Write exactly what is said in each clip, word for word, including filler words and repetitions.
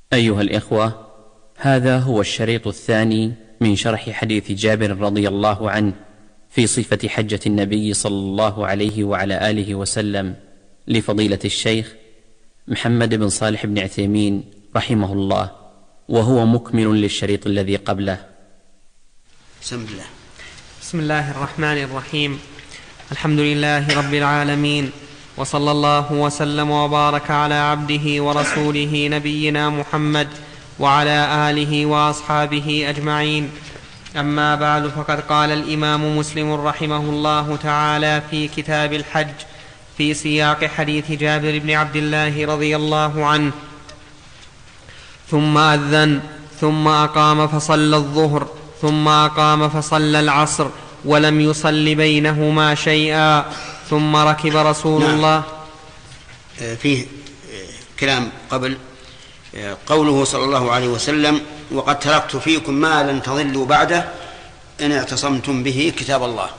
أيها الإخوة، هذا هو الشريط الثاني من شرح حديث جابر رضي الله عنه في صفة حجة النبي صلى الله عليه وعلى آله وسلم لفضيلة الشيخ محمد بن صالح بن عثيمين رحمه الله، وهو مكمل للشريط الذي قبله. بسم الله. بسم الله الرحمن الرحيم. الحمد لله رب العالمين، وصلى الله وسلم وبارك على عبده ورسوله نبينا محمد وعلى آله وأصحابه أجمعين. أما بعد، فقد قال الإمام مسلم رحمه الله تعالى في كتاب الحج في سياق حديث جابر بن عبد الله رضي الله عنه: ثم أذن ثم أقام فصلى الظهر ثم أقام فصلى العصر ولم يصل بينهما شيئا، ثم ركب رسول نعم. الله. فيه كلام قبل قوله صلى الله عليه وسلم: وقد تركت فيكم ما لن تضلوا بعده إن اعتصمتم به كتاب الله.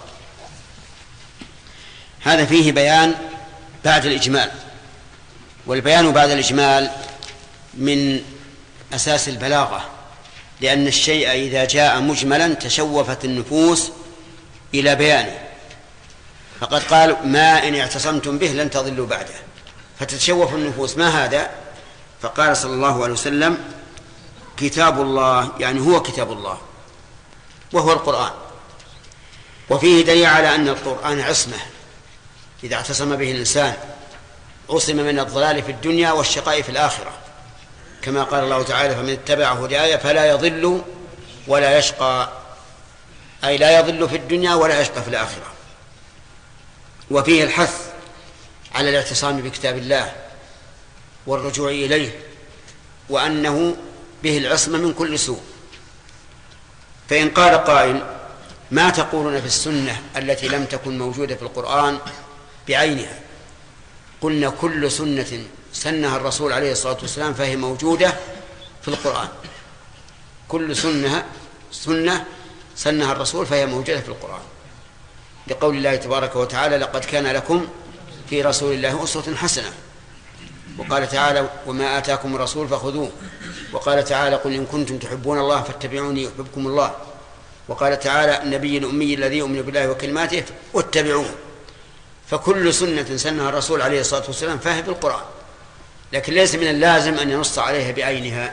هذا فيه بيان بعد الإجمال، والبيان بعد الإجمال من أساس البلاغة، لأن الشيء إذا جاء مجملا تشوفت النفوس إلى بيانه، فقد قال: ما إن اعتصمتم به لن تضلوا بعده، فتتشوف النفوس. ما هذا؟ فقال صلى الله عليه وسلم: كتاب الله، يعني هو كتاب الله وهو القرآن. وفيه دليل على أن القرآن عصمة، إذا اعتصم به الإنسان عصم من الضلال في الدنيا والشقاء في الآخرة، كما قال الله تعالى: فمن اتبع هداي فلا يضل ولا يشقى، أي لا يضل في الدنيا ولا يشقى في الآخرة. وفيه الحث على الاعتصام بكتاب الله والرجوع إليه، وأنه به العصمة من كل سوء. فإن قال قائل: ما تقولون في السنة التي لم تكن موجودة في القرآن بعينها؟ قلنا: كل سنة سنها الرسول عليه الصلاة والسلام فهي موجودة في القرآن. كل سنة سنة سنها الرسول فهي موجودة في القرآن، لقول الله تبارك وتعالى: لقد كان لكم في رسول الله أسوة حسنة. وقال تعالى: وما آتاكم الرسول فخذوه. وقال تعالى: قل إن كنتم تحبون الله فاتبعوني يحببكم الله. وقال تعالى: النبي الأمي الذي يؤمن بالله وكلماته واتبعوه. فكل سنة سنها الرسول عليه الصلاة والسلام فهي في القرآن، لكن ليس من اللازم أن ينص عليها بعينها.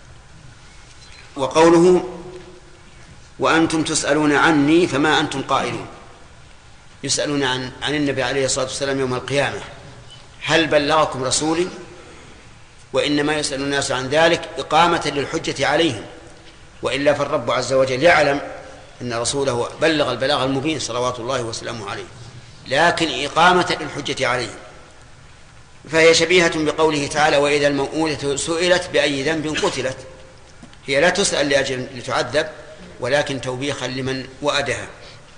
وقوله: وأنتم تسألون عني فما أنتم قائلون، يسألون عن, عن النبي عليه الصلاة والسلام يوم القيامة: هل بلغكم رسولي؟ وإنما يسأل الناس عن ذلك إقامة للحجة عليهم، وإلا فالرب عز وجل يعلم أن رسوله بلغ البلاغ المبين صلوات الله وسلامه عليه، لكن إقامة للحجة عليهم. فهي شبيهة بقوله تعالى: وإذا الموءودة سئلت بأي ذنب قتلت. هي لا تسأل لأجل لتعذب، ولكن توبيخا لمن وأدها.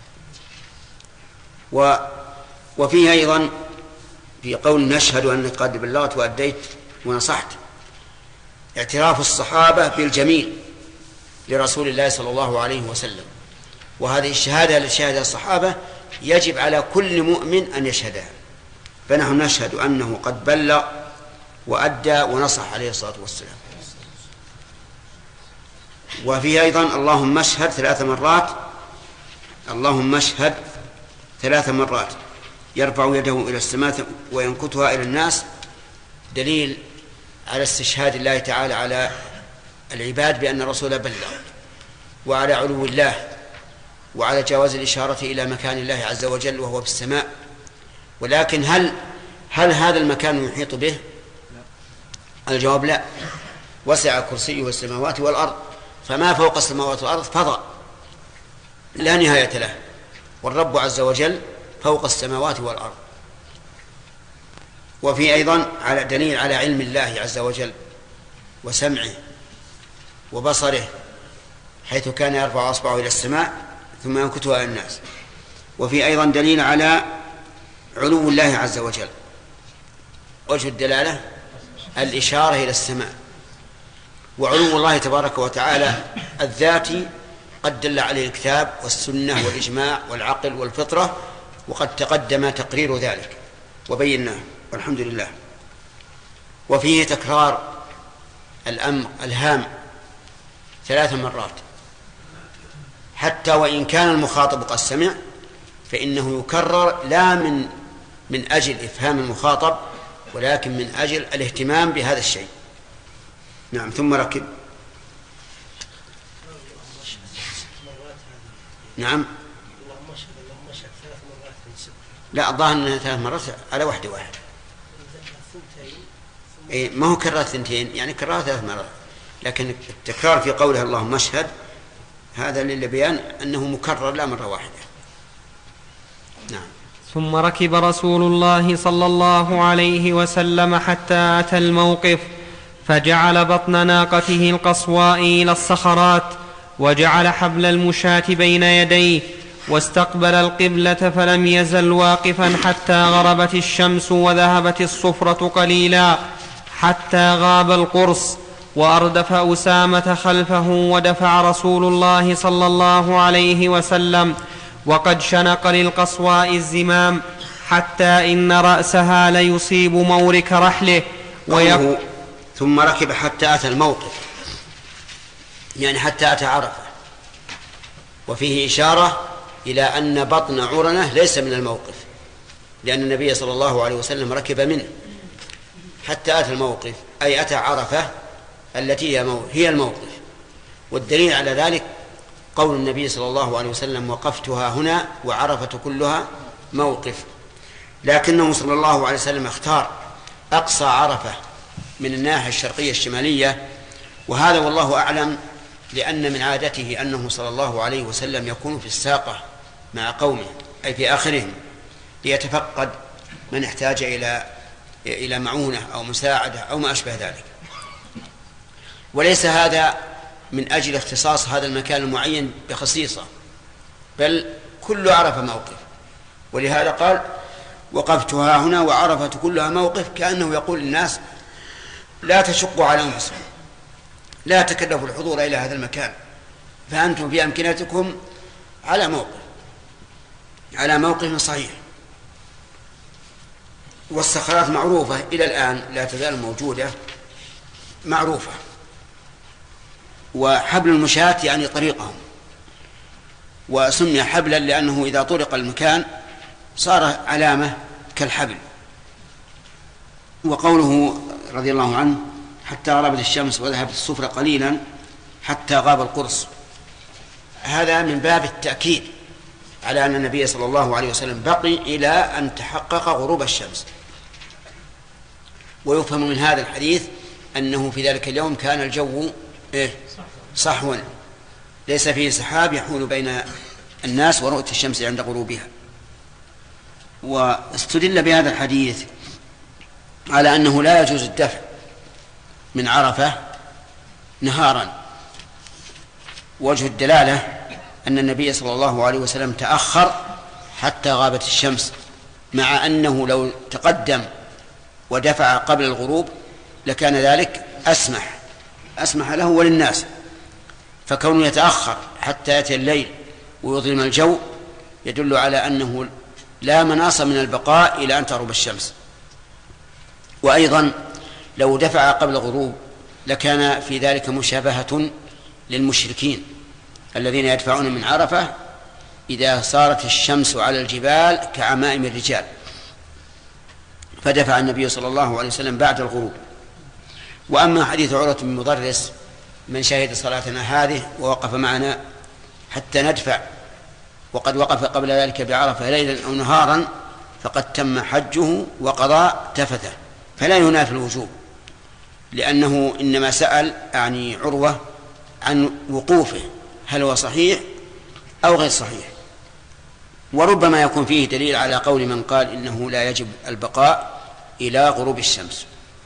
و وفيه أيضا في قول: نشهد أنك قد بلغت وأديت ونصحت، اعتراف الصحابة بالجميل لرسول الله صلى الله عليه وسلم. وهذه الشهادة التي شهدها الصحابة يجب على كل مؤمن أن يشهدها. فنحن نشهد أنه قد بلغ وأدى ونصح عليه الصلاة والسلام. وفيه أيضا: اللهم اشهد ثلاث مرات، اللهم اشهد ثلاث مرات، يرفع يده إلى السماء وينكتها إلى الناس، دليل على استشهاد الله تعالى على العباد بأن الرسول بلغ، وعلى علو الله، وعلى جواز الإشارة إلى مكان الله عز وجل وهو في السماء. ولكن هل هل هذا المكان يحيط به؟ الجواب: لا. وسع كرسيه السماوات والأرض، فما فوق السماوات والأرض فضاء لا نهاية له، والرب عز وجل فوق السماوات والأرض. وفي أيضا على دليل على علم الله عز وجل وسمعه وبصره، حيث كان يرفع أصبعه إلى السماء ثم ينكتها إلى الناس. وفي أيضا دليل على علو الله عز وجل. وجه الدلالة الإشارة إلى السماء. وعلو الله تبارك وتعالى الذاتي قد دل عليه الكتاب والسنة والإجماع والعقل والفطرة، وقد تقدم تقرير ذلك وبيناه، والحمد لله. وفيه تكرار الأمر الهام ثلاث مرات، حتى وإن كان المخاطب قد سمع فإنه يكرر لا من من أجل إفهام المخاطب ولكن من أجل الاهتمام بهذا الشيء. نعم. ثم ركب. نعم. لا، الظاهر أنها ثلاث مرات على واحدة واحد. إيه، ما هو كرر ثنتين، يعني كرر ثلاث مرات، لكن التكرار في قوله اللهم اشهد هذا للبيان أنه مكرر لا مرة واحدة. نعم. ثم ركب رسول الله صلى الله عليه وسلم حتى أتى الموقف، فجعل بطن ناقته القصواء إلى الصخرات، وجعل حبل المشاة بين يديه، واستقبل القبلة، فلم يزل واقفا حتى غربت الشمس وذهبت الصفرة قليلا، حتى غاب القرص، وأردف أسامة خلفه، ودفع رسول الله صلى الله عليه وسلم وقد شنق للقصواء الزمام، حتى إن رأسها ليصيب مورك رحله. ويق... ثم ركب حتى أتى الموقف، يعني حتى أتى عرفة، وفيه إشارة إلى أن بطن عرنة ليس من الموقف، لأن النبي صلى الله عليه وسلم ركب منه حتى أتى الموقف، أي أتى عرفة التي هي الموقف. والدليل على ذلك قول النبي صلى الله عليه وسلم وقفتها هنا وعرفة كلها موقف، لكنه صلى الله عليه وسلم اختار أقصى عرفة من الناحية الشرقية الشمالية، وهذا والله أعلم لأن من عادته أنه صلى الله عليه وسلم يكون في الساقة مع قومه أي في آخرهم ليتفقد من احتاج إلى إلى معونة أو مساعدة أو ما أشبه ذلك. وليس هذا من أجل اختصاص هذا المكان المعين بخصيصة، بل كل عرفة موقف، ولهذا قال وقفتها هنا وعرفة كلها موقف، كأنه يقول للناس لا تشقوا على أنفسكم، لا تكلفوا الحضور إلى هذا المكان، فأنتم في أمكنتكم على موقف على موقف صحيح. والصخرات معروفة إلى الآن لا تزال موجودة معروفة. وحبل المشاة يعني طريقهم، وسمي حبلا لأنه إذا طرق المكان صار علامة كالحبل. وقوله رضي الله عنه حتى غربت الشمس وذهبت الصفرة قليلا حتى غاب القرص، هذا من باب التأكيد على أن النبي صلى الله عليه وسلم بقي إلى أن تحقق غروب الشمس. ويفهم من هذا الحديث أنه في ذلك اليوم كان الجو إيه؟ صحوا، ليس فيه سحاب يحول بين الناس ورؤية الشمس عند غروبها. واستدل بهذا الحديث على أنه لا يجوز الدفع من عرفة نهارا. وجه الدلالة أن النبي صلى الله عليه وسلم تأخر حتى غابت الشمس، مع أنه لو تقدم ودفع قبل الغروب لكان ذلك أسمح أسمح له وللناس، فكونه يتأخر حتى يأتي الليل ويظلم الجو يدل على أنه لا مناص من البقاء إلى أن تغرب الشمس. وأيضا لو دفع قبل الغروب لكان في ذلك مشابهة للمشركين الذين يدفعون من عرفة إذا صارت الشمس على الجبال كعمائم الرجال، فدفع النبي صلى الله عليه وسلم بعد الغروب. وأما حديث عروة بن مضرس من شهد صلاتنا هذه ووقف معنا حتى ندفع وقد وقف قبل ذلك بعرفة ليلا أو نهارا فقد تم حجه وقضى تفته، فلا ينافي الوجوب، لأنه إنما سأل يعني عروة عن وقوفه هل هو صحيح أو غير صحيح. وربما يكون فيه دليل على قول من قال إنه لا يجب البقاء إلى غروب الشمس.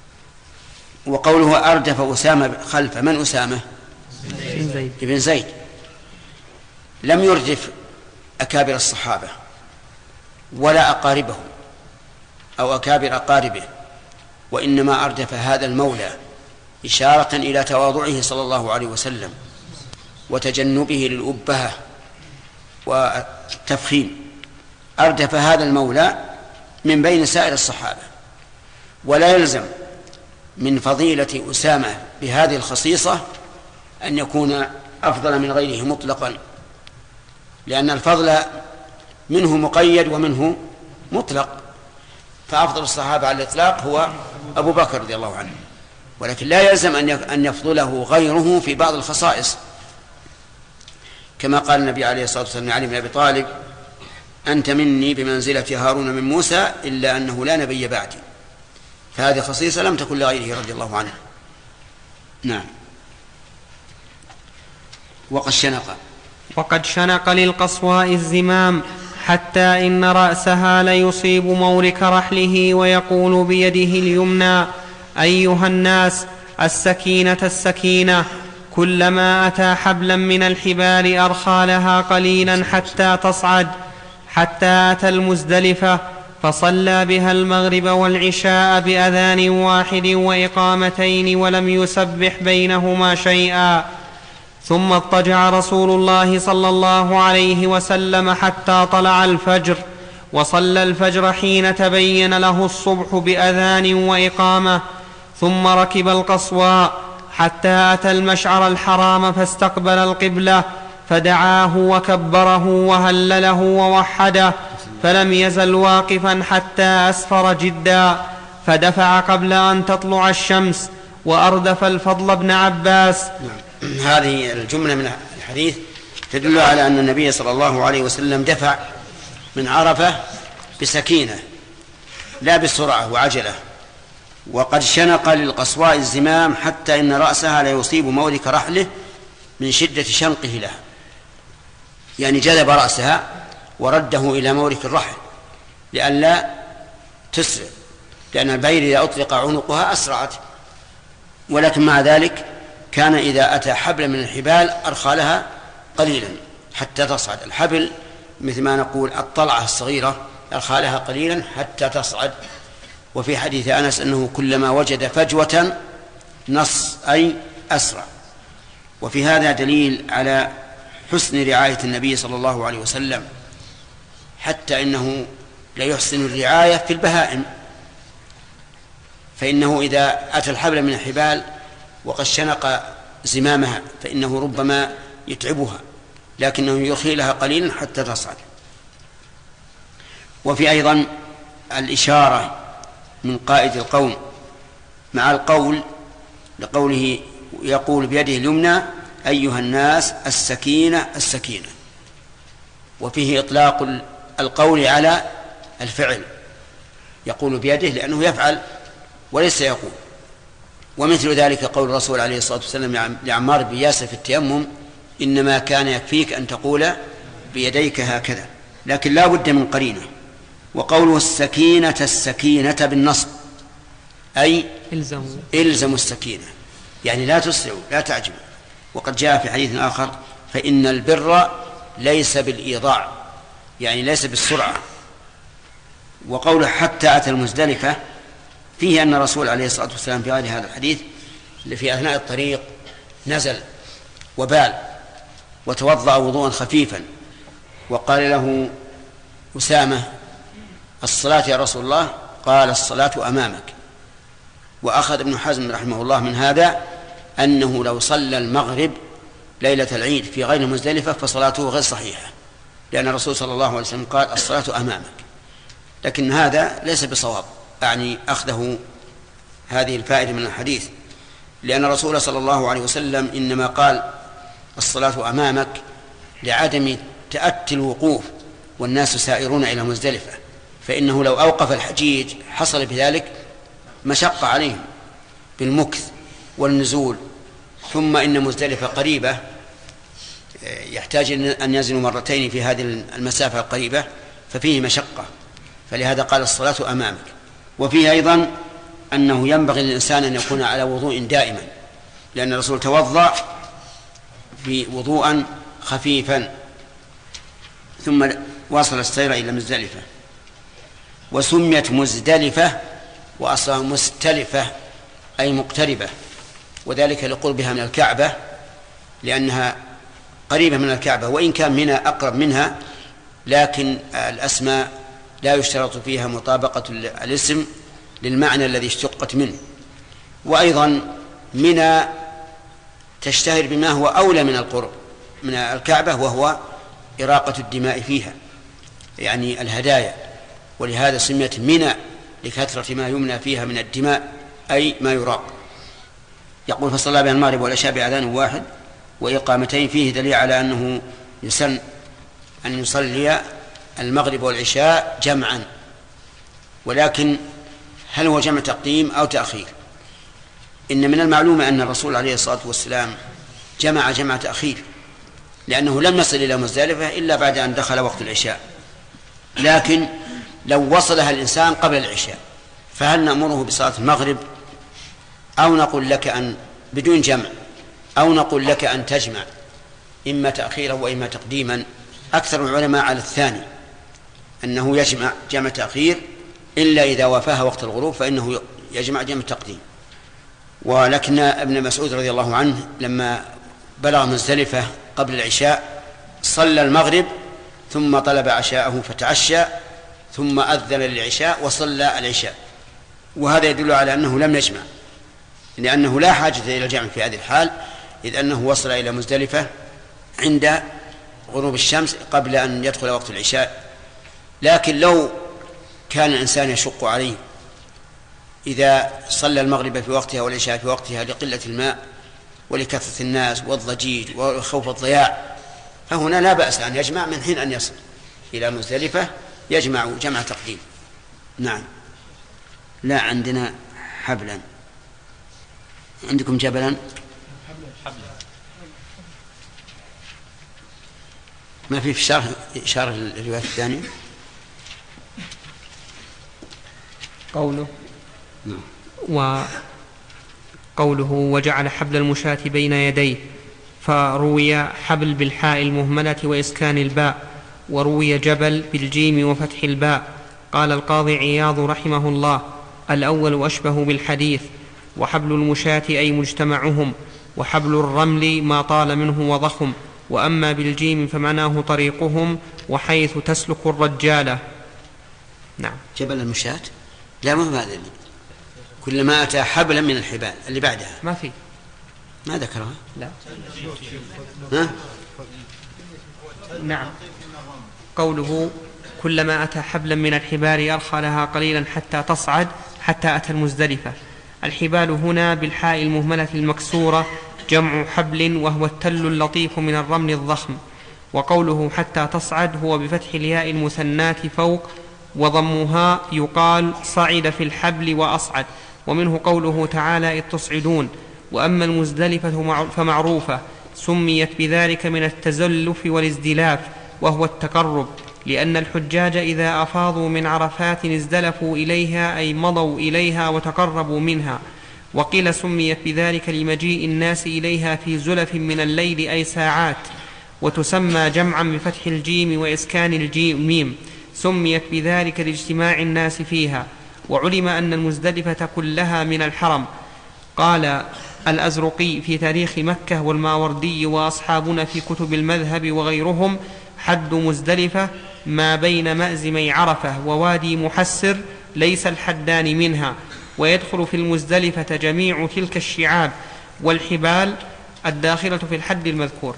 وقوله أردف أسامة خلف من أسامة؟ ابن زيد. لم يردف أكابر الصحابة ولا أقاربهم أو أكابر أقاربه، وإنما أردف هذا المولى إشارة إلى تواضعه صلى الله عليه وسلم وتجنبه للأبهة والتفخيم. أردف هذا المولى من بين سائر الصحابة، ولا يلزم من فضيلة أسامة بهذه الخصيصة أن يكون أفضل من غيره مطلقا، لأن الفضل منه مقيد ومنه مطلق، فأفضل الصحابة على الإطلاق هو أبو بكر رضي الله عنه، ولكن لا يلزم أن يفضله غيره في بعض الخصائص، كما قال النبي عليه الصلاة والسلام علي بن أبي طالب: أنت مني بمنزلة هارون من موسى إلا أنه لا نبي بعدي. فهذه خصيصة لم تكن لغيره رضي الله عنه. نعم. وقد شنق وقد شنق للقصواء الزمام حتى إن رأسها ليصيب مورك رحله ويقول بيده اليمنى: أيها الناس، السكينة السكينة. كلما أتى حبلا من الحبال أرخى لها قليلا حتى تصعد، حتى أتى المزدلفة فصلى بها المغرب والعشاء بأذان واحد وإقامتين ولم يسبح بينهما شيئا. ثم اضطجع رسول الله صلى الله عليه وسلم حتى طلع الفجر، وصلى الفجر حين تبين له الصبح بأذان وإقامة، ثم ركب القصواء حتى أتى المشعر الحرام فاستقبل القبلة، فدعاه وكبره وهلله ووحده، فلم يزل واقفا حتى أسفر جدا، فدفع قبل أن تطلع الشمس، وأردف الفضل بن عباس. هذه الجملة من الحديث تدل على أن النبي صلى الله عليه وسلم دفع من عرفة بسكينة لا بسرعة وعجلة. وقد شنق للقصواء الزمام حتى إن رأسها لا يصيب مورك رحله من شدة شنقه لها، يعني جذب رأسها ورده إلى مورك الرحل لئلا تسرع، لأن البعير إذا أطلق عنقها أسرعت. ولكن مع ذلك كان إذا أتى حبل من الحبال أرخى لها قليلا حتى تصعد. الحبل مثل ما نقول الطلعة الصغيرة، أرخى لها قليلا حتى تصعد. وفي حديث أنس أنه كلما وجد فجوة نص أي أسرع. وفي هذا دليل على حسن رعاية النبي صلى الله عليه وسلم، حتى إنه ليحسن الرعاية في البهائم، فإنه إذا أتى الحبل من الحبال وقد شنق زمامها فإنه ربما يتعبها، لكنه يرخي لها قليلا حتى تصعد. وفي أيضا الإشارة من قائد القوم مع القول لقوله يقول بيده اليمنى: أيها الناس، السكينة السكينة. وفيه إطلاق القول على الفعل، يقول بيده لأنه يفعل وليس يقول. ومثل ذلك قول الرسول عليه الصلاة والسلام لعمار بن ياسر في التيمم: إنما كان يكفيك أن تقول بيديك هكذا، لكن لا بد من قرينة. وقوله السكينة السكينة بالنصب أي إلزموا إلزموا السكينة، يعني لا تسرعوا لا تعجبوا. وقد جاء في حديث آخر: فإن البر ليس بالإيضاع، يعني ليس بالسرعة. وقوله حتى أتى المزدلفة فيه أن الرسول عليه الصلاة والسلام في غير هذا الحديث في أثناء الطريق نزل وبال وتوضأ وضوءا خفيفا، وقال له أسامة: الصلاة يا رسول الله؟ قال: الصلاة أمامك. وأخذ ابن حزم رحمه الله من هذا أنه لو صلى المغرب ليلة العيد في غير مزدلفة فصلاته غير صحيحة، لأن الرسول صلى الله عليه وسلم قال: الصلاة أمامك. لكن هذا ليس بصواب، يعني أخذه هذه الفائدة من الحديث، لأن الرسول صلى الله عليه وسلم إنما قال الصلاة أمامك لعدم تأتي الوقوف والناس سائرون إلى مزدلفة، فإنه لو أوقف الحجيج حصل بذلك مشقة عليهم بالمكث والنزول، ثم إن مزدلفة قريبة يحتاج أن ينزلوا مرتين في هذه المسافة القريبة، ففيه مشقة، فلهذا قال الصلاة أمامك. وفيه أيضا أنه ينبغي للإنسان أن يكون على وضوء دائما، لأن الرسول توضأ في وضوءا خفيفا ثم واصل السير إلى مزدلفة. وسميت مزدلفة وأصلها مستلفة أي مقتربة، وذلك لقربها من الكعبة، لأنها قريبة من الكعبة، وإن كان منى أقرب منها، لكن الأسماء لا يشترط فيها مطابقة الاسم للمعنى الذي اشتقت منه. وأيضا منى تشتهر بما هو أولى من القرب من الكعبة، وهو إراقة الدماء فيها، يعني الهدايا، ولهذا سميت منى لكثرة ما يمنى فيها من الدماء، أي ما يراق. يقول فصلى بها المغرب والعشاء بأذان واحد وإقامتين، فيه دليل على أنه يسن أن يصلي المغرب والعشاء جمعا، ولكن هل هو جمع تقديم أو تأخير؟ إن من المعلوم أن الرسول عليه الصلاة والسلام جمع جمع تأخير، لأنه لم يصل إلى مزدلفة إلا بعد أن دخل وقت العشاء. لكن لو وصلها الإنسان قبل العشاء فهل نأمره بصلاة المغرب، أو نقول لك أن بدون جمع، أو نقول لك أن تجمع إما تأخيرا وإما تقديما؟ أكثر العلماء على الثاني، أنه يجمع جمع تأخير، إلا إذا وافاها وقت الغروب فإنه يجمع جمع تقديم. ولكن ابن مسعود رضي الله عنه لما بلغ مزدلفة قبل العشاء صلى المغرب ثم طلب عشاءه فتعشى ثم أذن للعشاء وصلى العشاء، وهذا يدل على أنه لم يجمع، لأنه لا حاجة إلى الجمع في هذه الحال، إذ أنه وصل إلى مزدلفة عند غروب الشمس قبل أن يدخل وقت العشاء. لكن لو كان الإنسان يشق عليه إذا صلى المغرب في وقتها والعشاء في وقتها لقلة الماء ولكثرة الناس والضجيج وخوف الضياع، فهنا لا بأس أن يجمع من حين أن يصل إلى مزدلفة، يجمع جمع تقديم. نعم. لا عندنا حبلا، عندكم جبلا؟ ما في في شرح إشارة للرواية الثانية؟ قوله وقوله وجعل حبل المشاة بين يديه، فروي حبل بالحاء المهملة وإسكان الباء، وروي جبل بالجيم وفتح الباء. قال القاضي عياض رحمه الله: الأول أشبه بالحديث، وحبل المشاة أي مجتمعهم، وحبل الرمل ما طال منه وضخم، وأما بالجيم فمعناه طريقهم وحيث تسلك الرجالة. نعم. جبل المشاة لا، ما هو هذا، كلما أتى حبلا من الحبال اللي بعدها ما في، ما ذكرها. لا. ها؟ نعم. قوله كلما أتى حبلا من الحبال يرخى لها قليلا حتى تصعد، حتى أتى المزدلفة. الحبال هنا بالحاء المهملة المكسورة جمع حبل، وهو التل اللطيف من الرمل الضخم. وقوله حتى تصعد هو بفتح الياء المثناة فوق وضمها، يقال صعد في الحبل وأصعد. ومنه قوله تعالى: إذ تصعدون. وأما المزدلفة فمعروفة، سميت بذلك من التزلف والازدلاف، وهو التقرب، لأن الحجاج إذا أفاضوا من عرفات ازدلفوا إليها، أي مضوا إليها وتقربوا منها. وقيل سميت بذلك لمجيء الناس إليها في زلف من الليل، أي ساعات. وتسمى جمعا بفتح الجيم وإسكان الجيم ميم، سميت بذلك لاجتماع الناس فيها. وعلم أن المزدلفة كلها من الحرم. قال الأزرقي في تاريخ مكة والماوردي وأصحابنا في كتب المذهب وغيرهم: حد مزدلفة ما بين مأزمي عرفة ووادي محسر، ليس الحدان منها. ويدخل في المزدلفة جميع تلك الشعاب والحبال الداخلة في الحد المذكور.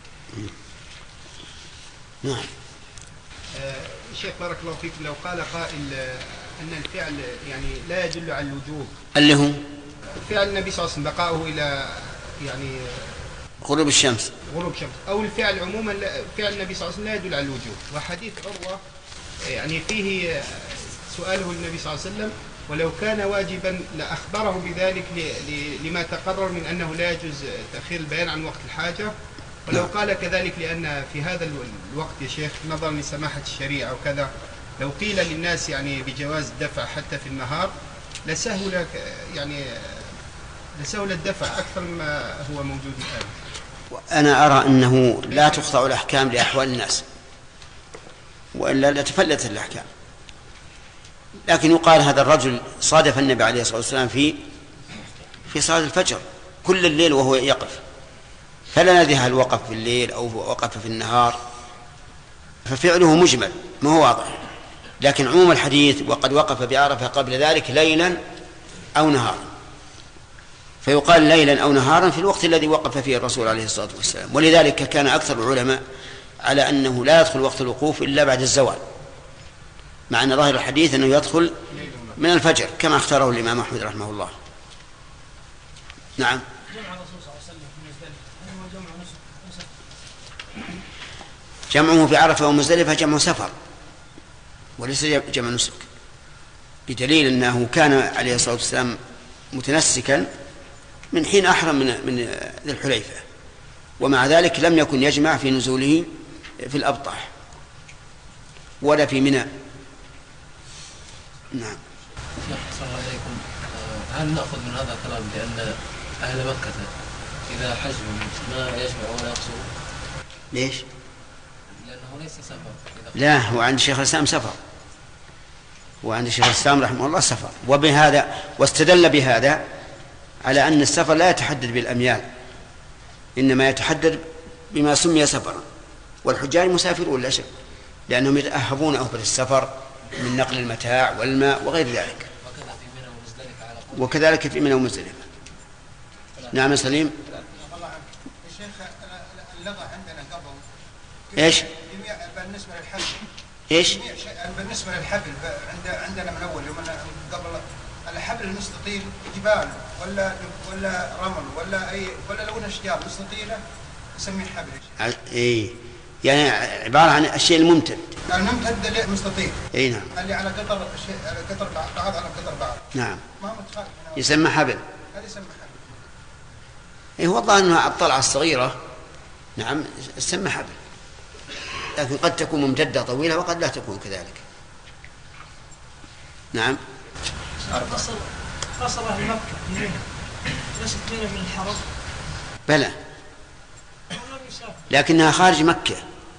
نعم. شيخ بارك الله فيكم، لو قال قائل أن الفعل يعني لا يدل على الوجوب، اللي هو فعل النبي صلى الله عليه وسلم بقاؤه إلى يعني غروب الشمس غروب الشمس، أو الفعل عموما فعل النبي صلى الله عليه وسلم لا يدل على الوجوب. وحديث عروة يعني فيه سؤاله للنبي صلى الله عليه وسلم: ولو كان واجبا لأخبره بذلك لما تقرر من أنه لا يجوز تأخير البيان عن وقت الحاجة. ولو قال كذلك لأن في هذا الوقت يا شيخ نظرا لسماحة الشريعة وكذا، لو قيل للناس يعني بجواز الدفع حتى في النهار لسهل يعني لسهل الدفع أكثر مما هو موجود الآن. أنا أرى أنه لا تخضع الأحكام لأحوال الناس، وإلا لتفلت الأحكام. لكن يقال هذا الرجل صادف النبي عليه الصلاة والسلام في في صلاة الفجر كل الليل وهو يقف، فلا ندري هل وقف في الليل أو وقف في النهار، ففعله مجمل ما هو واضح. لكن عموم الحديث: وقد وقف بعرفة قبل ذلك ليلا أو نهارا. فيقال ليلا أو نهارا في الوقت الذي وقف فيه الرسول عليه الصلاة والسلام. ولذلك كان أكثر العلماء على أنه لا يدخل وقت الوقوف إلا بعد الزوال، مع أن ظاهر الحديث أنه يدخل من الفجر كما اختاره الإمام أحمد رحمه الله. نعم. جمعه في عرفة ومزدلفة جمع سفر وليس جمع نسك، بدليل أنه كان عليه الصلاة والسلام متنسكا من حين أحرم من من ذي الحليفة، ومع ذلك لم يكن يجمع في نزوله في الأبطح ولا في منى. نعم. السلام عليكم. هل نأخذ من هذا الكلام بأن أهل مكة إذا حجوا ما يجمعوا ولا يقصروا؟ ليش؟ لأنه ليس سفر. لا، هو عند شيخ الإسلام سفر، وعند شيخ الإسلام رحمه الله سفر، وبهذا واستدل بهذا على أن السفر لا يتحدد بالأميال، إنما يتحدد بما سمي سفرا، والحجاج مسافرون لا شك، لأنهم يتأهبون أهبة السفر من نقل المتاع والماء وغير ذلك. وكذلك في منى ومزدلفة. نعم سليم. الشيخ اللغة عندنا قبل ايش؟ بالنسبة للحبل. ايش؟ بالنسبة للحبل عندنا من أول يوم قبل الحبل المستطيل جبال ولا ولا رمل ولا أي ولا لون أشجار مستطيلة نسميه حبل. إيه يعني عبارة عن الشيء الممتد. الممتد اللي مستطيل. اي نعم. اللي على قطر الشيء على قطر بعض على قطر بعض. نعم. ما متخالف. يسمى حبل. هذا يسمى حبل. إيه هو الظاهر أنها الطلعة الصغيرة. نعم يسمى حبل. لكن قد تكون ممتدة طويلة وقد لا تكون كذلك. نعم. قصر قصر أهل مكة ليست منى من الحرم. بلى. لكنها خارج مكة.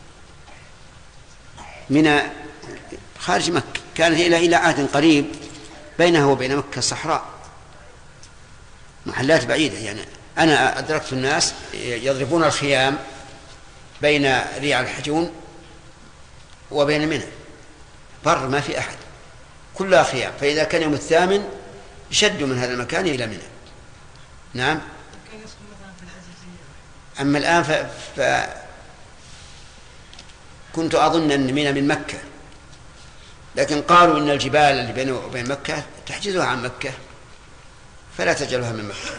من خارج مكة، كانت إلى إلى عهد قريب بينها وبين مكة صحراء، محلات بعيدة. يعني أنا أدركت الناس يضربون الخيام بين ريع الحجون وبين منى، بر ما في أحد، كلها خيام، فإذا كان يوم الثامن شدوا من هذا المكان إلى منى. نعم. أما الآن ف... ف... كنت أظن أن منى من مكة، لكن قالوا إن الجبال اللي بينه وبين مكة تحجزها عن مكة فلا تجعلها من مكة.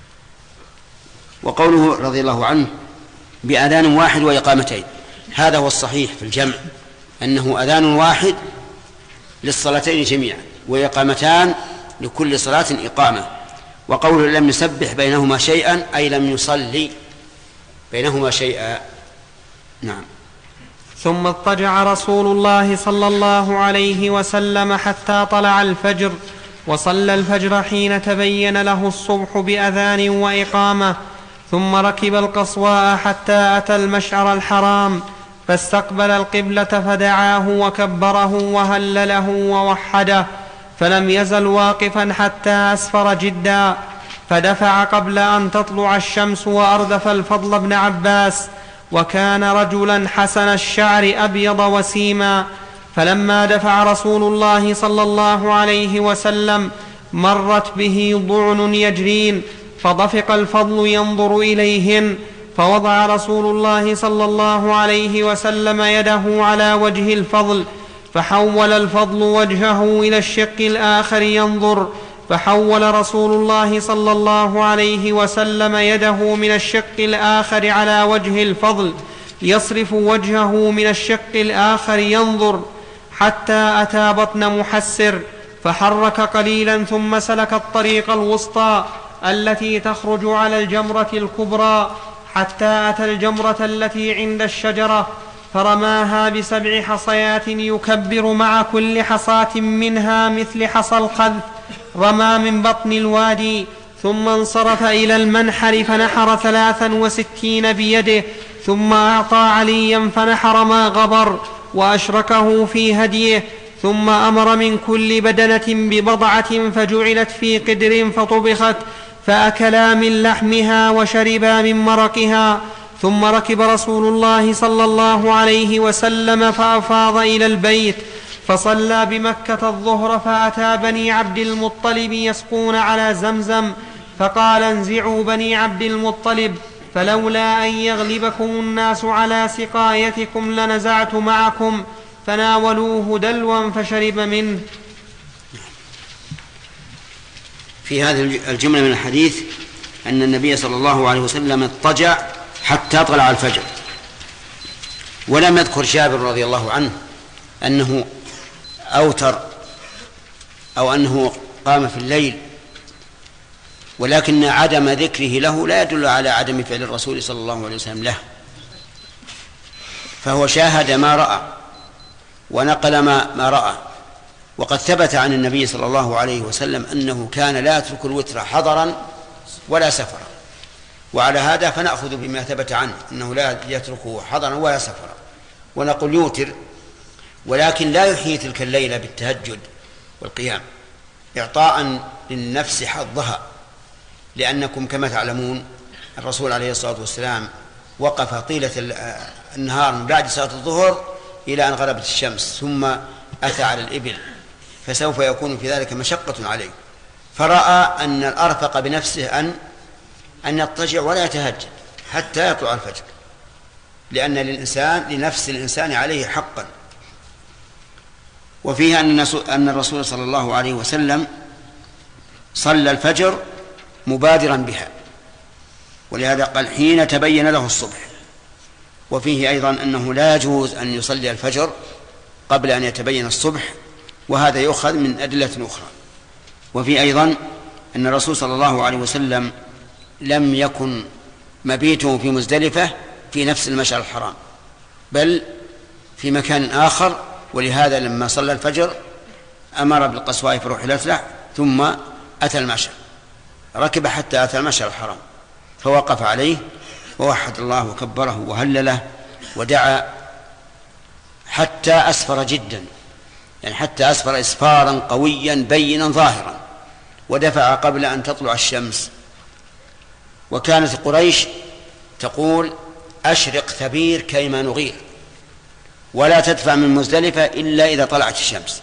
وقوله رضي الله عنه بأذان واحد وإقامتين، هذا هو الصحيح في الجمع، أنه أذان واحد للصلاتين جميعا وإقامتان لكل صلاة إقامة. وقوله لم يسبح بينهما شيئا أي لم يصلي بينهما شيئا. نعم. ثم اضطجع رسول الله صلى الله عليه وسلم حتى طلع الفجر، وصلى الفجر حين تبين له الصبح بأذان وإقامة، ثم ركب القصواء حتى أتى المشعر الحرام، فاستقبل القبلة فدعاه وكبره وهلله ووحده، فلم يزل واقفا حتى أسفر جدا، فدفع قبل أن تطلع الشمس وأردف الفضل بن عباس، وكان رجلا حسن الشعر أبيض وسيما. فلما دفع رسول الله صلى الله عليه وسلم مرت به ضعن يجرين، فضفق الفضل ينظر إليهن، فوضع رسول الله صلى الله عليه وسلم يده على وجه الفضل، فحول الفضل وجهه إلى الشق الآخر ينظر، فحول رسول الله صلى الله عليه وسلم يده من الشق الآخر على وجه الفضل يصرف وجهه من الشق الآخر ينظر، حتى أتى بطن محسر، فحرك قليلا ثم سلك الطريق الوسطى التي تخرج على الجمرة الكبرى، حتى أتى الجمرة التي عند الشجرة، فرماها بسبع حصيات يكبر مع كل حصاة منها مثل حصى القذف، رمى من بطن الوادي، ثم انصرف إلى المنحر فنحر ثلاثا وستين بيده، ثم أعطى عليا فنحر ما غبر وأشركه في هديه، ثم أمر من كل بدنة ببضعة فجعلت في قدر فطبخت، فأكلا من لحمها وشربا من مرقها. ثم ركب رسول الله صلى الله عليه وسلم فأفاض إلى البيت، فصلى بمكة الظهر، فأتى بني عبد المطلب يسقون على زمزم، فقال انزعوا بني عبد المطلب، فلولا أن يغلبكم الناس على سقايتكم لنزعت معكم، فناولوه دلوا فشرب منه. في هذه الجملة من الحديث أن النبي صلى الله عليه وسلم اضطجع حتى طلع الفجر، ولم يذكر جابر رضي الله عنه أنه أوتر أو أنه قام في الليل، ولكن عدم ذكره له لا يدل على عدم فعل الرسول صلى الله عليه وسلم له، فهو شاهد ما رأى ونقل ما, ما رأى. وقد ثبت عن النبي صلى الله عليه وسلم أنه كان لا يترك الوتر حضرا ولا سفرا، وعلى هذا فنأخذ بما ثبت عنه أنه لا يتركه حضرا ولا سفرا، ونقول يوتر، ولكن لا يحيي تلك الليلة بالتهجد والقيام إعطاء للنفس حظها، لأنكم كما تعلمون الرسول عليه الصلاة والسلام وقف طيلة النهار من بعد صلاة الظهر إلى أن غربت الشمس، ثم أتى على الإبل، فسوف يكون في ذلك مشقة عليه، فرأى أن الأرفق بنفسه أن أن يضطجع ولا يتهجد حتى يطلع الفجر، لأن للإنسان لنفس الإنسان عليه حقا. وفيها أن الرسول صلى الله عليه وسلم صلى الفجر مبادرا بها، ولهذا قال حين تبين له الصبح. وفيه أيضا أنه لا يجوز أن يصلي الفجر قبل أن يتبين الصبح، وهذا يؤخذ من أدلة أخرى. وفي أيضا أن الرسول صلى الله عليه وسلم لم يكن مبيته في مزدلفة في نفس المشعر الحرام، بل في مكان آخر، ولهذا لما صلى الفجر أمر بالقصواء في رحلته له، ثم أتى المشعر، ركب حتى أتى المشعر الحرام فوقف عليه ووحد الله وكبره وهلله ودعا حتى أسفر جدا، يعني حتى أسفر إسفارا قويا بينا ظاهرا، ودفع قبل أن تطلع الشمس. وكانت قريش تقول أشرق ثبير كيما نغير، ولا تدفع من مزدلفة إلا إذا طلعت الشمس،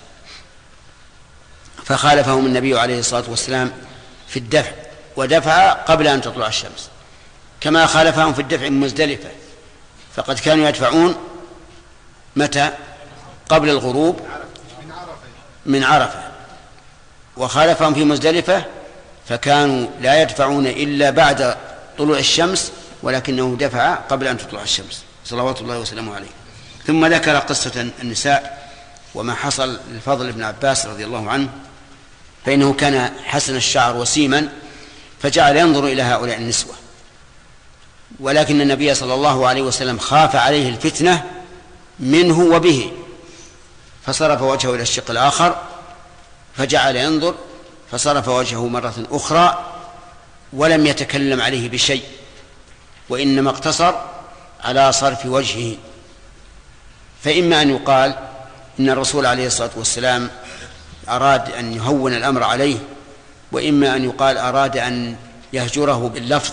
فخالفهم النبي عليه الصلاة والسلام في الدفع، ودفع قبل أن تطلع الشمس، كما خالفهم في الدفع من مزدلفة، فقد كانوا يدفعون متى؟ قبل الغروب من عرفة، وخالفهم في مزدلفة فكانوا لا يدفعون إلا بعد طلوع الشمس، ولكنه دفع قبل أن تطلع الشمس صلوات الله وسلامه عليه. ثم ذكر قصة النساء وما حصل للفضل بن عباس رضي الله عنه، فإنه كان حسن الشعر وسيما، فجعل ينظر إلى هؤلاء النسوة، ولكن النبي صلى الله عليه وسلم خاف عليه الفتنة منه وبه، فصرف وجهه إلى الشق الآخر فجعل ينظر، فصرف وجهه مرة أخرى ولم يتكلم عليه بشيء، وإنما اقتصر على صرف وجهه. فإما أن يقال إن الرسول عليه الصلاة والسلام أراد أن يهون الأمر عليه، وإما أن يقال أراد أن يهجره باللفظ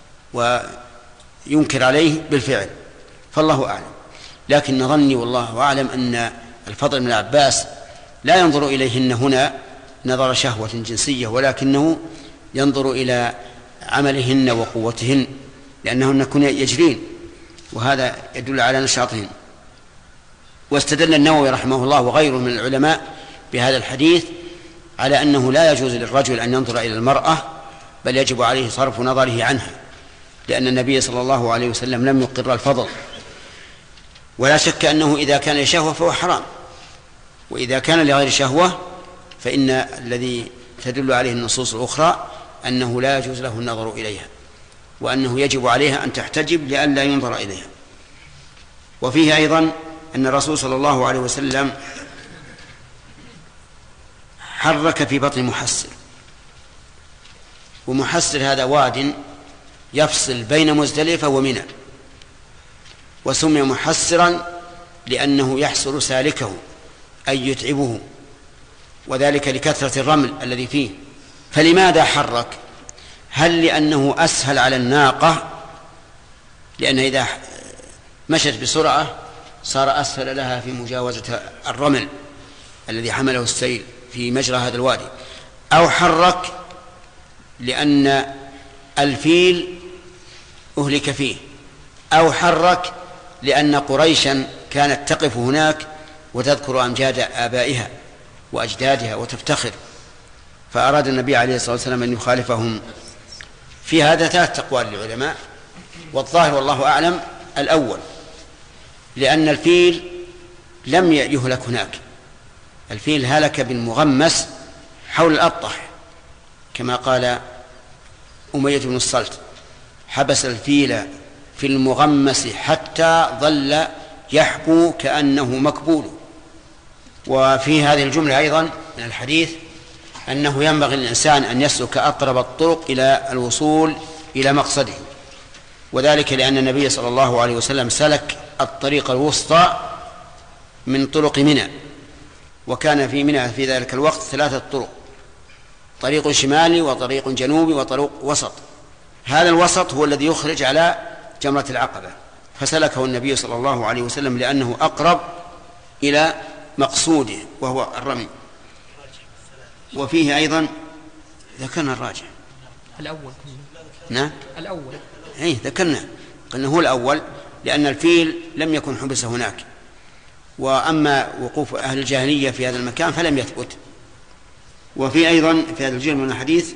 وينكر عليه بالفعل، فالله أعلم. لكن ظني والله أعلم أن الفضل بن العباس لا ينظر إليهن هنا نظر شهوة جنسية، ولكنه ينظر إلى عملهن وقوتهن، لأنهن كن يجرين، وهذا يدل على نشاطهن. واستدل النووي رحمه الله وغيره من العلماء بهذا الحديث على أنه لا يجوز للرجل أن ينظر إلى المرأة، بل يجب عليه صرف نظره عنها، لأن النبي صلى الله عليه وسلم لم يقر الفضل. ولا شك أنه إذا كان لشهوة فهو حرام، وإذا كان لغير شهوة فإن الذي تدل عليه النصوص الأخرى أنه لا يجوز له النظر إليها، وأنه يجب عليها أن تحتجب لئلا ينظر إليها. وفيه أيضا أن الرسول صلى الله عليه وسلم حرك في بطن محسر، ومحسر هذا واد يفصل بين مزدلفة ومنى، وسمي محسرا لأنه يحسر سالكه أي يتعبه، وذلك لكثرة الرمل الذي فيه. فلماذا حرك؟ هل لأنه أسهل على الناقة، لأن إذا مشت بسرعة صار أسهل لها في مجاوزة الرمل الذي حمله السيل في مجرى هذا الوادي، أو حرك لأن الفيل أهلك فيه، أو حرك لأن قريشا كانت تقف هناك وتذكر أمجاد آبائها وأجدادها وتفتخر، فأراد النبي عليه الصلاة والسلام أن يخالفهم. في هذا ثلاث أقوال للعلماء، والظاهر والله أعلم الأول، لأن الفيل لم يهلك هناك، الفيل هلك بالمغمس حول الأبطح، كما قال أمية بن الصلت: حبس الفيل في المغمس حتى ظل يحبو كأنه مكبول. وفي هذه الجملة أيضا من الحديث أنه ينبغي للإنسان أن يسلك أقرب الطرق إلى الوصول إلى مقصده، وذلك لأن النبي صلى الله عليه وسلم سلك الطريق الوسطى من طرق منى، وكان في منى في ذلك الوقت ثلاثة طرق: طريق شمالي وطريق جنوبي وطريق وسط. هذا الوسط هو الذي يخرج على جمرة العقبة، فسلكه النبي صلى الله عليه وسلم لأنه أقرب إلى مقصوده وهو الرمي. وفيه أيضا ذكرنا الراجع الأول. نعم الأول أي ذكرنا قلنا هو الأول، لأن الفيل لم يكن حبس هناك، وأما وقوف أهل الجاهلية في هذا المكان فلم يثبت. وفي أيضا في هذا الجزء من الحديث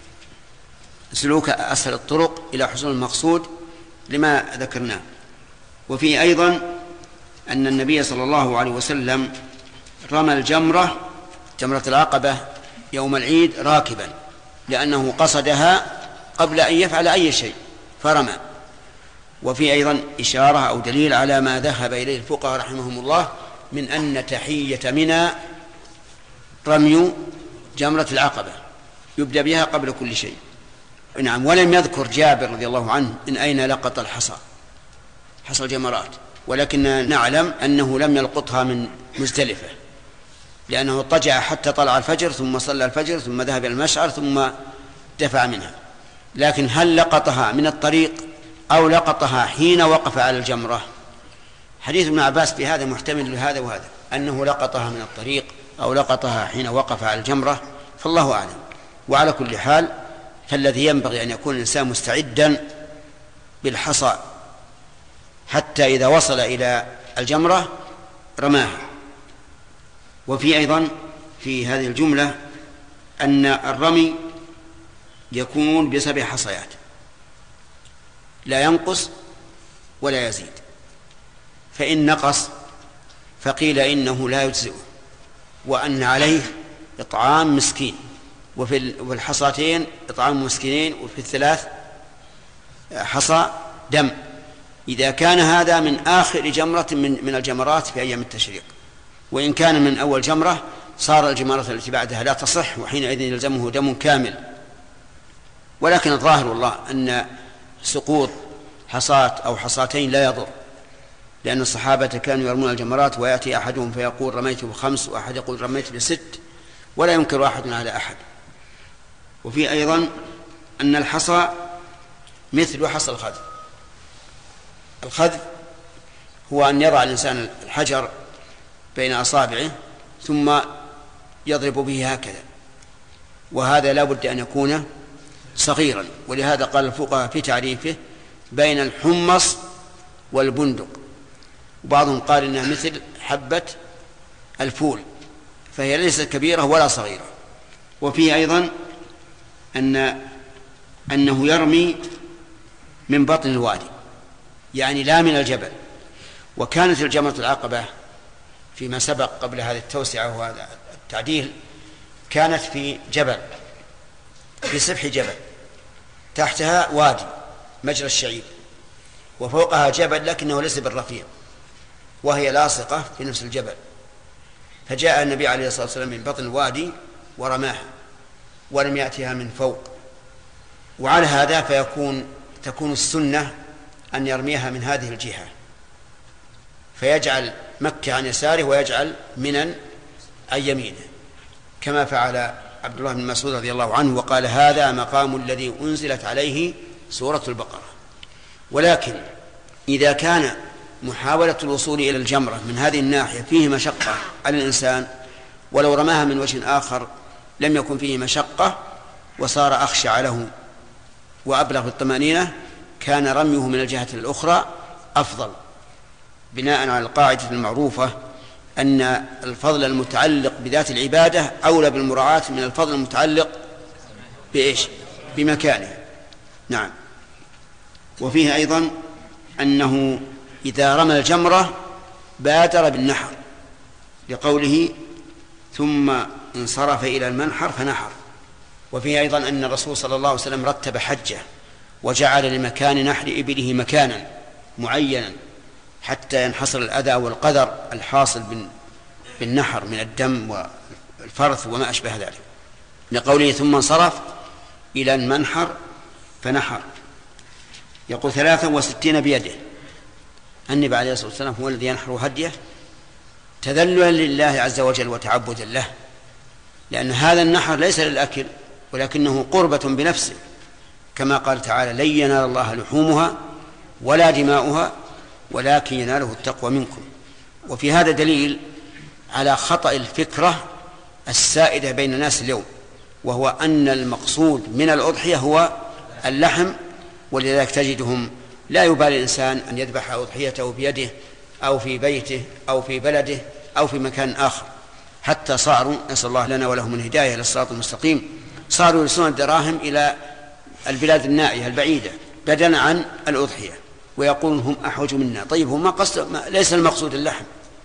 سلوك أسهل الطرق إلى حصول المقصود لما ذكرناه. وفي أيضا أن النبي صلى الله عليه وسلم رمى الجمرة جمرة العقبة يوم العيد راكبا، لأنه قصدها قبل أن يفعل أي شيء فرمى. وفي أيضا إشارة أو دليل على ما ذهب إليه الفقهاء رحمهم الله من أن تحية منى رمي جمرة العقبة يبدأ بها قبل كل شيء. نعم. ولم يذكر جابر رضي الله عنه من أين لقط الحصى، حصى الجمرات، ولكن نعلم أنه لم يلقطها من مزدلفة، لأنه اضطجع حتى طلع الفجر ثم صلى الفجر ثم ذهب إلى المشعر ثم دفع منها. لكن هل لقطها من الطريق أو لقطها حين وقف على الجمرة؟ حديث ابن عباس في هذا محتمل لهذا وهذا، أنه لقطها من الطريق أو لقطها حين وقف على الجمرة، فالله أعلم. وعلى كل حال فالذي ينبغي أن يكون الإنسان مستعدا بالحصى حتى إذا وصل إلى الجمرة رماها. وفي أيضا في هذه الجملة أن الرمي يكون بسبع حصيات لا ينقص ولا يزيد، فإن نقص فقيل إنه لا يجزئه، وأن عليه إطعام مسكين، وفي الحصاتين إطعام مسكينين، وفي الثلاث حصى دم، إذا كان هذا من آخر جمرة من, من الجمرات في أيام التشريق. وإن كان من أول جمرة صار الجمرة التي بعدها لا تصح، وحينئذ يلزمه دم كامل. ولكن الظاهر والله أن سقوط حصاة أو حصاتين لا يضر، لأن الصحابة كانوا يرمون الجمرات ويأتي أحدهم فيقول رميت بخمس وأحد يقول رميت بست، ولا ينكر أحد على أحد. وفي أيضا أن الحصى مثل حصى الخذف. الخذف هو أن يضع الإنسان الحجر بين أصابعه ثم يضرب به هكذا، وهذا لا بد أن يكون صغيرا، ولهذا قال الفقهاء في تعريفه بين الحمص والبندق، وبعضهم قال إنها مثل حبة الفول، فهي ليست كبيرة ولا صغيرة. وفيه أيضا أن أنه يرمي من بطن الوادي، يعني لا من الجبل. وكانت الجمرة العقبة فيما سبق قبل هذه التوسعة وهذا التعديل كانت في جبل، في سفح جبل، تحتها وادي مجرى الشعيب، وفوقها جبل لكنه ليس بالرفيع، وهي لاصقة في نفس الجبل. فجاء النبي عليه الصلاة والسلام من بطن الوادي ورماها، ولم يأتها من فوق. وعلى هذا فيكون تكون السنة أن يرميها من هذه الجهة، فيجعل مكة عن يساره ويجعل منى عن يمينه، كما فعل عبد الله بن مسعود رضي الله عنه وقال هذا مقام الذي أنزلت عليه سورة البقرة. ولكن إذا كان محاولة الوصول إلى الجمرة من هذه الناحية فيه مشقة على الإنسان، ولو رماها من وجه آخر لم يكن فيه مشقة، وصار أخشع له وأبلغ الطمأنينة كان رميه من الجهة الأخرى أفضل، بناء على القاعدة المعروفة أن الفضل المتعلق بذات العبادة أولى بالمراعاة من الفضل المتعلق بإيش؟ بمكانه. نعم. وفيه أيضا أنه إذا رمى الجمرة بادر بالنحر لقوله ثم انصرف إلى المنحر فنحر. وفيه أيضا أن الرسول صلى الله عليه وسلم رتب حجه وجعل لمكان نحر إبله مكانا معينا حتى ينحصر الأذى والقدر الحاصل بالنحر من الدم والفرث وما أشبه ذلك، لقوله ثم انصرف إلى المنحر فنحر. يقول ثلاثا وستين بيده. النبي عليه الصلاة والسلام هو الذي ينحر هديه تذللا لله عز وجل وتعبدا له، لأن هذا النحر ليس للأكل ولكنه قربة بنفسه، كما قال تعالى لن ينال الله لحومها ولا دماؤها ولكن يناله التقوى منكم. وفي هذا دليل على خطأ الفكرة السائدة بين الناس اليوم، وهو أن المقصود من الأضحية هو اللحم، ولذلك تجدهم لا يبالي الإنسان أن يذبح أضحيته بيده أو في بيته أو في بلده أو في مكان آخر، حتى صاروا نسأل الله لنا ولهم الهداية للصراط المستقيم صاروا يرسلون الدراهم إلى البلاد النائية البعيدة بدلا عن الأضحية، ويقولون هم أحوج منا. طيب هم قصد ما ليس المقصود اللحم،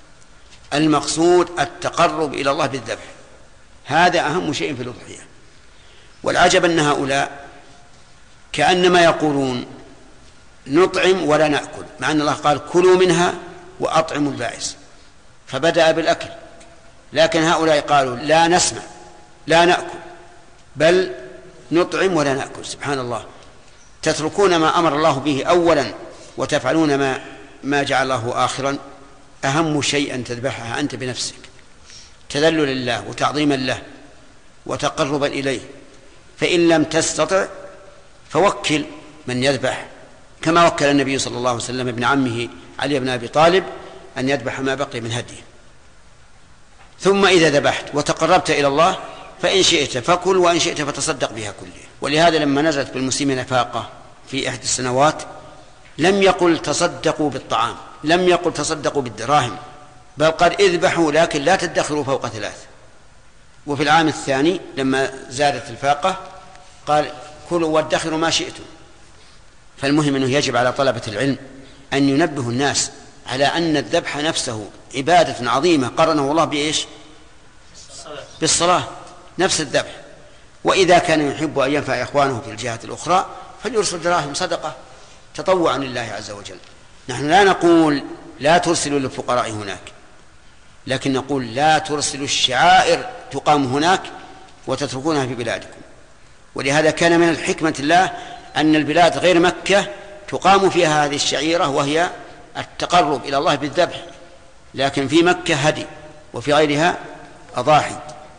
المقصود التقرب إلى الله بالذبح، هذا أهم شيء في الأضحية. والعجب أن هؤلاء كأنما يقولون نطعم ولا نأكل، مع أن الله قال كلوا منها وأطعموا البائس، فبدأ بالأكل، لكن هؤلاء قالوا لا نسمع لا نأكل بل نطعم ولا نأكل. سبحان الله، تتركون ما أمر الله به أولا وتفعلون ما ما جعل الله آخرا. أهم شيء أن تذبحها أنت بنفسك تذللا لله وتعظيما له وتقربا إليه، فإن لم تستطع فوكل من يذبح، كما وكل النبي صلى الله عليه وسلم ابن عمه علي بن أبي طالب أن يذبح ما بقي من هديه. ثم إذا ذبحت وتقربت إلى الله فإن شئت فكل وإن شئت فتصدق بها كلها. ولهذا لما نزلت بالمسلمين فاقة في إحدى السنوات لم يقل تصدقوا بالطعام، لم يقل تصدقوا بالدراهم، بل قد اذبحوا لكن لا تدخروا فوق ثلاث. وفي العام الثاني لما زادت الفاقة قال كلوا وادخروا ما شئتم. فالمهم أنه يجب على طلبة العلم أن ينبهوا الناس على أن الذبح نفسه عبادة عظيمة قرنه الله بإيش؟ بالصلاة، نفس الذبح. وإذا كان يحب أن ينفع إخوانه في الجهة الأخرى فليرسل دراهم صدقة تطوعا لله عز وجل. نحن لا نقول لا ترسلوا للفقراء هناك، لكن نقول لا ترسلوا الشعائر تقام هناك وتتركونها في بلادكم. ولهذا كان من الحكمة الله أن البلاد غير مكة تقام فيها هذه الشعيرة وهي التقرب إلى الله بالذبح، لكن في مكة هدي وفي غيرها أضاحي.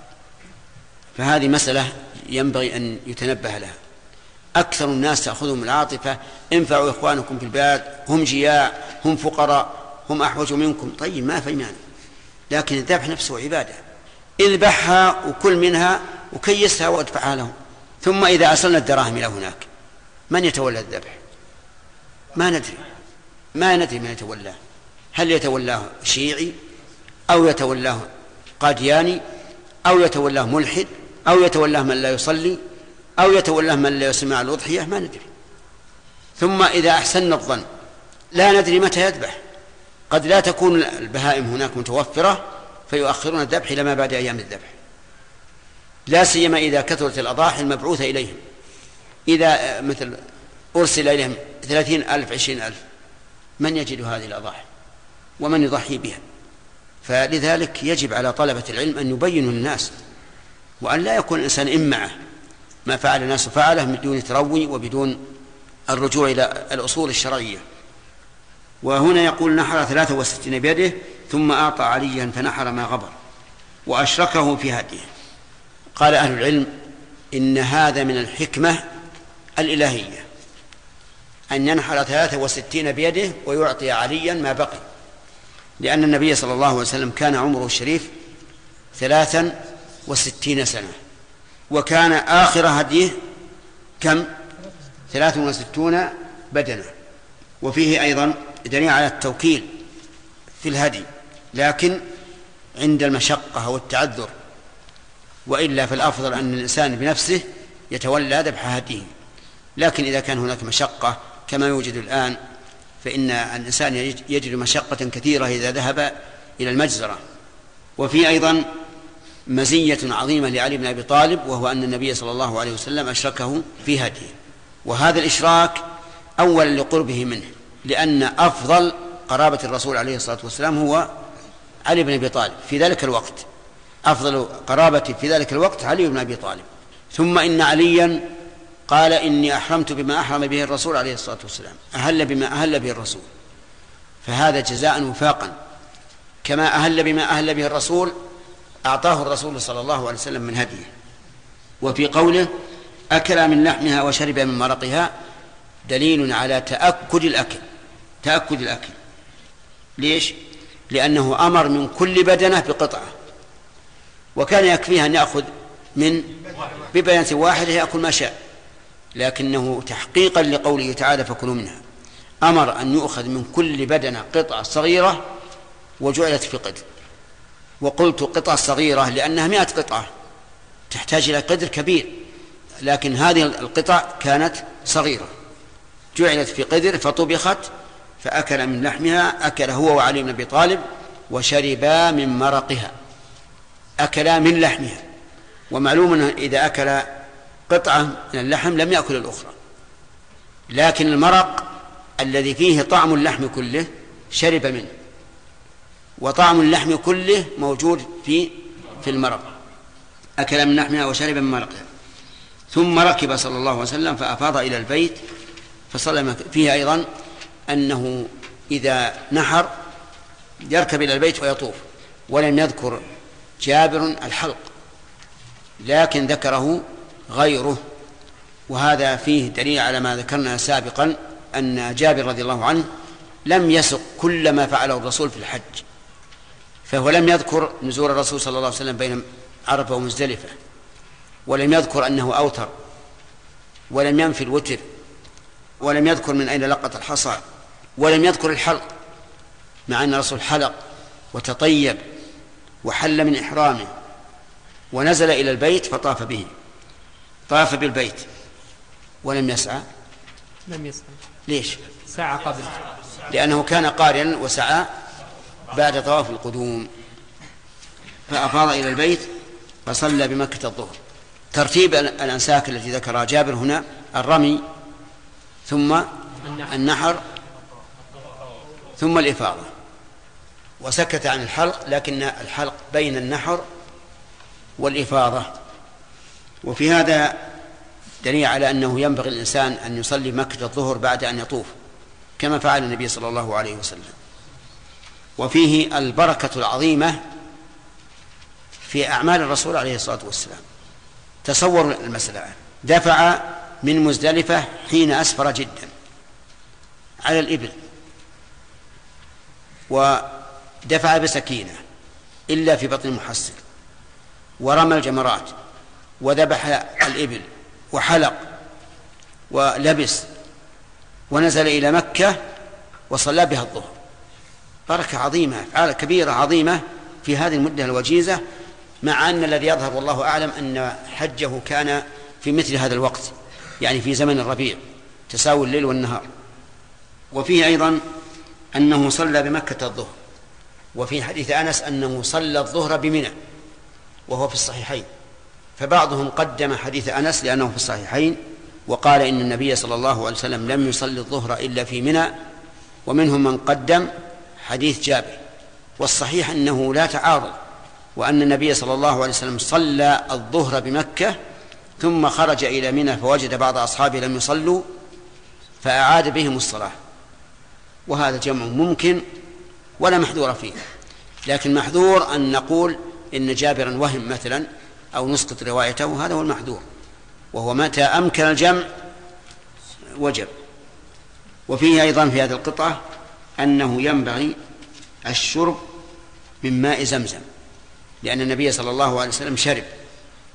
فهذه مسألة ينبغي أن يتنبه لها. أكثر الناس تأخذهم العاطفة، انفعوا إخوانكم في البلاد، هم جياع، هم فقراء، هم أحوج منكم. طيب ما في مانع، لكن الذبح نفسه عبادة، اذبحها وكل منها وكيسها وادفعها لهم. ثم إذا أرسلنا الدراهم إلى هناك من يتولى الذبح؟ ما ندري، ما ندري من يتولاه، هل يتولاه شيعي أو يتولاه قادياني أو يتولاه ملحد أو يتولاه من لا يصلي أو يتولاه من لا يسمع الأضحية، ما ندري. ثم إذا أحسننا الظن لا ندري متى يذبح، قد لا تكون البهائم هناك متوفرة فيؤخرون الذبح إلى ما بعد أيام الذبح، لا سيما إذا كثرت الأضاحي المبعوثة إليهم. إذا مثل أرسل إليهم ثلاثين ألف عشرين ألف من يجد هذه الأضاحي ومن يضحي بها؟ فلذلك يجب على طلبة العلم أن يبينوا للناس، وأن لا يكون الإنسان إمعة ما فعل الناس فعله من دون تروي وبدون الرجوع إلى الأصول الشرعية. وهنا يقول نحر ثلاثة وستين بيده ثم أعطى عليا فنحر ما غبر وأشركه في هديه. قال أهل العلم إن هذا من الحكمة الإلهية أن ينحر ثلاثة وستين بيده ويعطي عليا ما بقي، لأن النبي صلى الله عليه وسلم كان عمره الشريف ثلاثا وستين سنة وكان آخر هديه كم؟ ثلاث وستون بدنة. وفيه أيضا دليل على التوكيل في الهدي، لكن عند المشقة والتعذر، وإلا فالأفضل أن الإنسان بنفسه يتولى ذبح هديه. لكن إذا كان هناك مشقة كما يوجد الآن، فإن الإنسان يجد مشقة كثيرة إذا ذهب إلى المجزرة. وفي أيضا مزية عظيمة لعلي بن أبي طالب، وهو أن النبي صلى الله عليه وسلم أشركه في هديه، وهذا الإشراك أولا لقربه منه، لأن أفضل قرابة الرسول عليه الصلاة والسلام هو علي بن أبي طالب في ذلك الوقت، أفضل قرابة في ذلك الوقت علي بن أبي طالب. ثم إن عليا قال إني أحرمت بما أحرم به الرسول عليه الصلاة والسلام، أهل بما أهل به الرسول، فهذا جزاء وفاقا، كما أهل بما أهل به الرسول أعطاه الرسول صلى الله عليه وسلم من هديه. وفي قوله أكل من لحمها وشرب من مرقها دليل على تأكد الأكل، تأكد الأكل. ليش؟ لأنه أمر من كل بدنة بقطعة، وكان يكفيها أن يأخذ من ببدنة واحدة يأكل ما شاء، لكنه تحقيقا لقوله تعالى فكلوا منها أمر أن يؤخذ من كل بدنة قطعة صغيرة وجعلت في قدر. وقلت قطعة صغيرة لأنها مئة قطعة تحتاج إلى قدر كبير، لكن هذه القطع كانت صغيرة جعلت في قدر فطبخت فأكل من لحمها، أكل هو وعلي بن أبي طالب وشربا من مرقها، أكلا من لحمها. ومعلوم إذا أكل قطعة من اللحم لم يأكل الأخرى، لكن المرق الذي فيه طعم اللحم كله شرب منه، وطعم اللحم كله موجود في في المرق، أكل من لحمها وشرب من مرقها. ثم ركب صلى الله عليه وسلم فأفاض إلى البيت فصلى فيه. أيضا أنه إذا نحر يركب إلى البيت ويطوف، ولم يذكر جابر الحلق، لكن ذكره غيره، وهذا فيه دليل على ما ذكرنا سابقا أن جابر رضي الله عنه لم يسق كل ما فعله الرسول في الحج، فهو لم يذكر نزول الرسول صلى الله عليه وسلم بين عرفة ومزدلفة، ولم يذكر أنه أوتر، ولم ينفي الوتر، ولم يذكر من أين لقط الحصى، ولم يذكر الحلق، مع أن الرسول حلق وتطيب وحل من إحرامه ونزل إلى البيت فطاف به، طاف بالبيت ولم يسعى. لم يسعى. ليش؟ سعى قبل، لأنه كان قارنا وسعى بعد طواف القدوم. فأفاض إلى البيت فصلى بمكة الظهر. ترتيب الأنساك التي ذكرها جابر هنا: الرمي، ثم النحر، ثم الإفاضة. وسكت عن الحلق، لكن الحلق بين النحر والإفاضة. وفي هذا دليل على أنه ينبغي الإنسان أن يصلي مكة الظهر بعد أن يطوف، كما فعل النبي صلى الله عليه وسلم. وفيه البركة العظيمة في أعمال الرسول عليه الصلاة والسلام. تصور المسألة: دفع من مزدلفة حين أسفر جدا على الإبل، ودفع بسكينة إلا في بطن المحصر، ورمى الجمرات، وذبح الإبل، وحلق، ولبس، ونزل إلى مكة وصلى بها الظهر. بركة عظيمة، أفعال كبيرة عظيمة في هذه المدة الوجيزة، مع أن الذي يظهر والله أعلم أن حجه كان في مثل هذا الوقت، يعني في زمن الربيع، تساوي الليل والنهار. وفيه أيضا أنه صلى بمكة الظهر. وفي حديث أنس أنه صلى الظهر بمنى، وهو في الصحيحين. فبعضهم قدم حديث أنس لأنه في الصحيحين وقال إن النبي صلى الله عليه وسلم لم يصلي الظهر إلا في منى، ومنهم من قدم حديث جابر. والصحيح أنه لا تعارض، وأن النبي صلى الله عليه وسلم صلى الظهر بمكة ثم خرج إلى منى فوجد بعض أصحابه لم يصلوا فأعاد بهم الصلاة، وهذا جمع ممكن ولا محذور فيه. لكن محذور أن نقول إن جابرا وهم مثلا أو نسقط روايته، هذا هو المحذور، وهو متى أمكن الجمع وجب. وفيه أيضا في هذه القطعة أنه ينبغي الشرب من ماء زمزم، لأن النبي صلى الله عليه وسلم شرب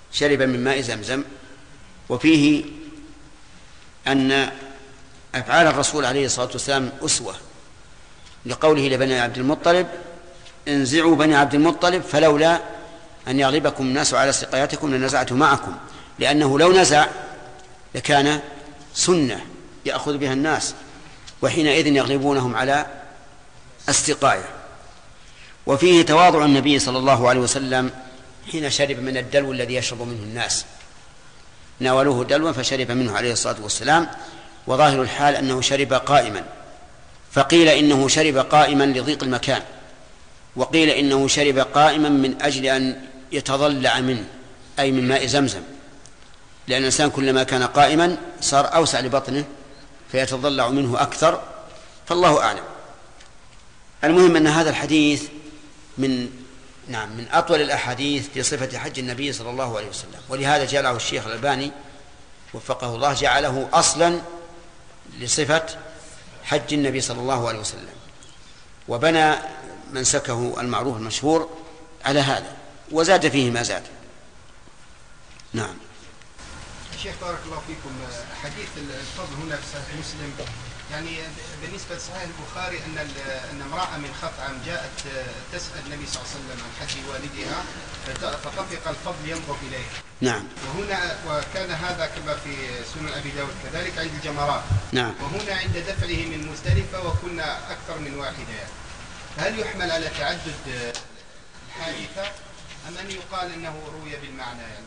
شرب من ماء زمزم. وفيه أن أفعال الرسول عليه الصلاة والسلام أسوة، لقوله لبني عبد المطلب: انزعوا بني عبد المطلب فلولا أن يغلبكم الناس على سقايتكم لنزعت معكم، لأنه لو نزع لكان سنة يأخذ بها الناس، وحينئذ يغلبونهم على السقاية. وفيه تواضع النبي صلى الله عليه وسلم حين شرب من الدلو الذي يشرب منه الناس، ناولوه دلوا فشرب منه عليه الصلاة والسلام، وظاهر الحال أنه شرب قائما، فقيل إنه شرب قائما لضيق المكان، وقيل إنه شرب قائما من أجل أن يتضلع منه، أي من ماء زمزم، لأن الإنسان كلما كان قائما صار أوسع لبطنه فيتضلع منه أكثر، فالله أعلم. المهم أن هذا الحديث من نعم من أطول الأحاديث في صفة حج النبي صلى الله عليه وسلم، ولهذا جعله الشيخ الألباني وفقه الله جعله أصلا لصفة حج النبي صلى الله عليه وسلم، وبنى منسكه المعروف المشهور على هذا، وزاد فيه ما زاد. نعم. شيخ بارك الله فيكم، حديث الفضل هنا في صحيح مسلم، يعني بالنسبة لصحيح البخاري أن أن امرأة من خثعم جاءت تسأل النبي صلى الله عليه وسلم عن حج والدها فطفق الفضل ينظر إليه. نعم. وهنا وكان هذا كما في سنن أبي داود كذلك عند الجمرات. نعم. وهنا عند دفعه من مزدلفة وكنا أكثر من واحدة يعني. هل يحمل على تعدد الحادثة أم أن يقال أنه روي بالمعنى يعني؟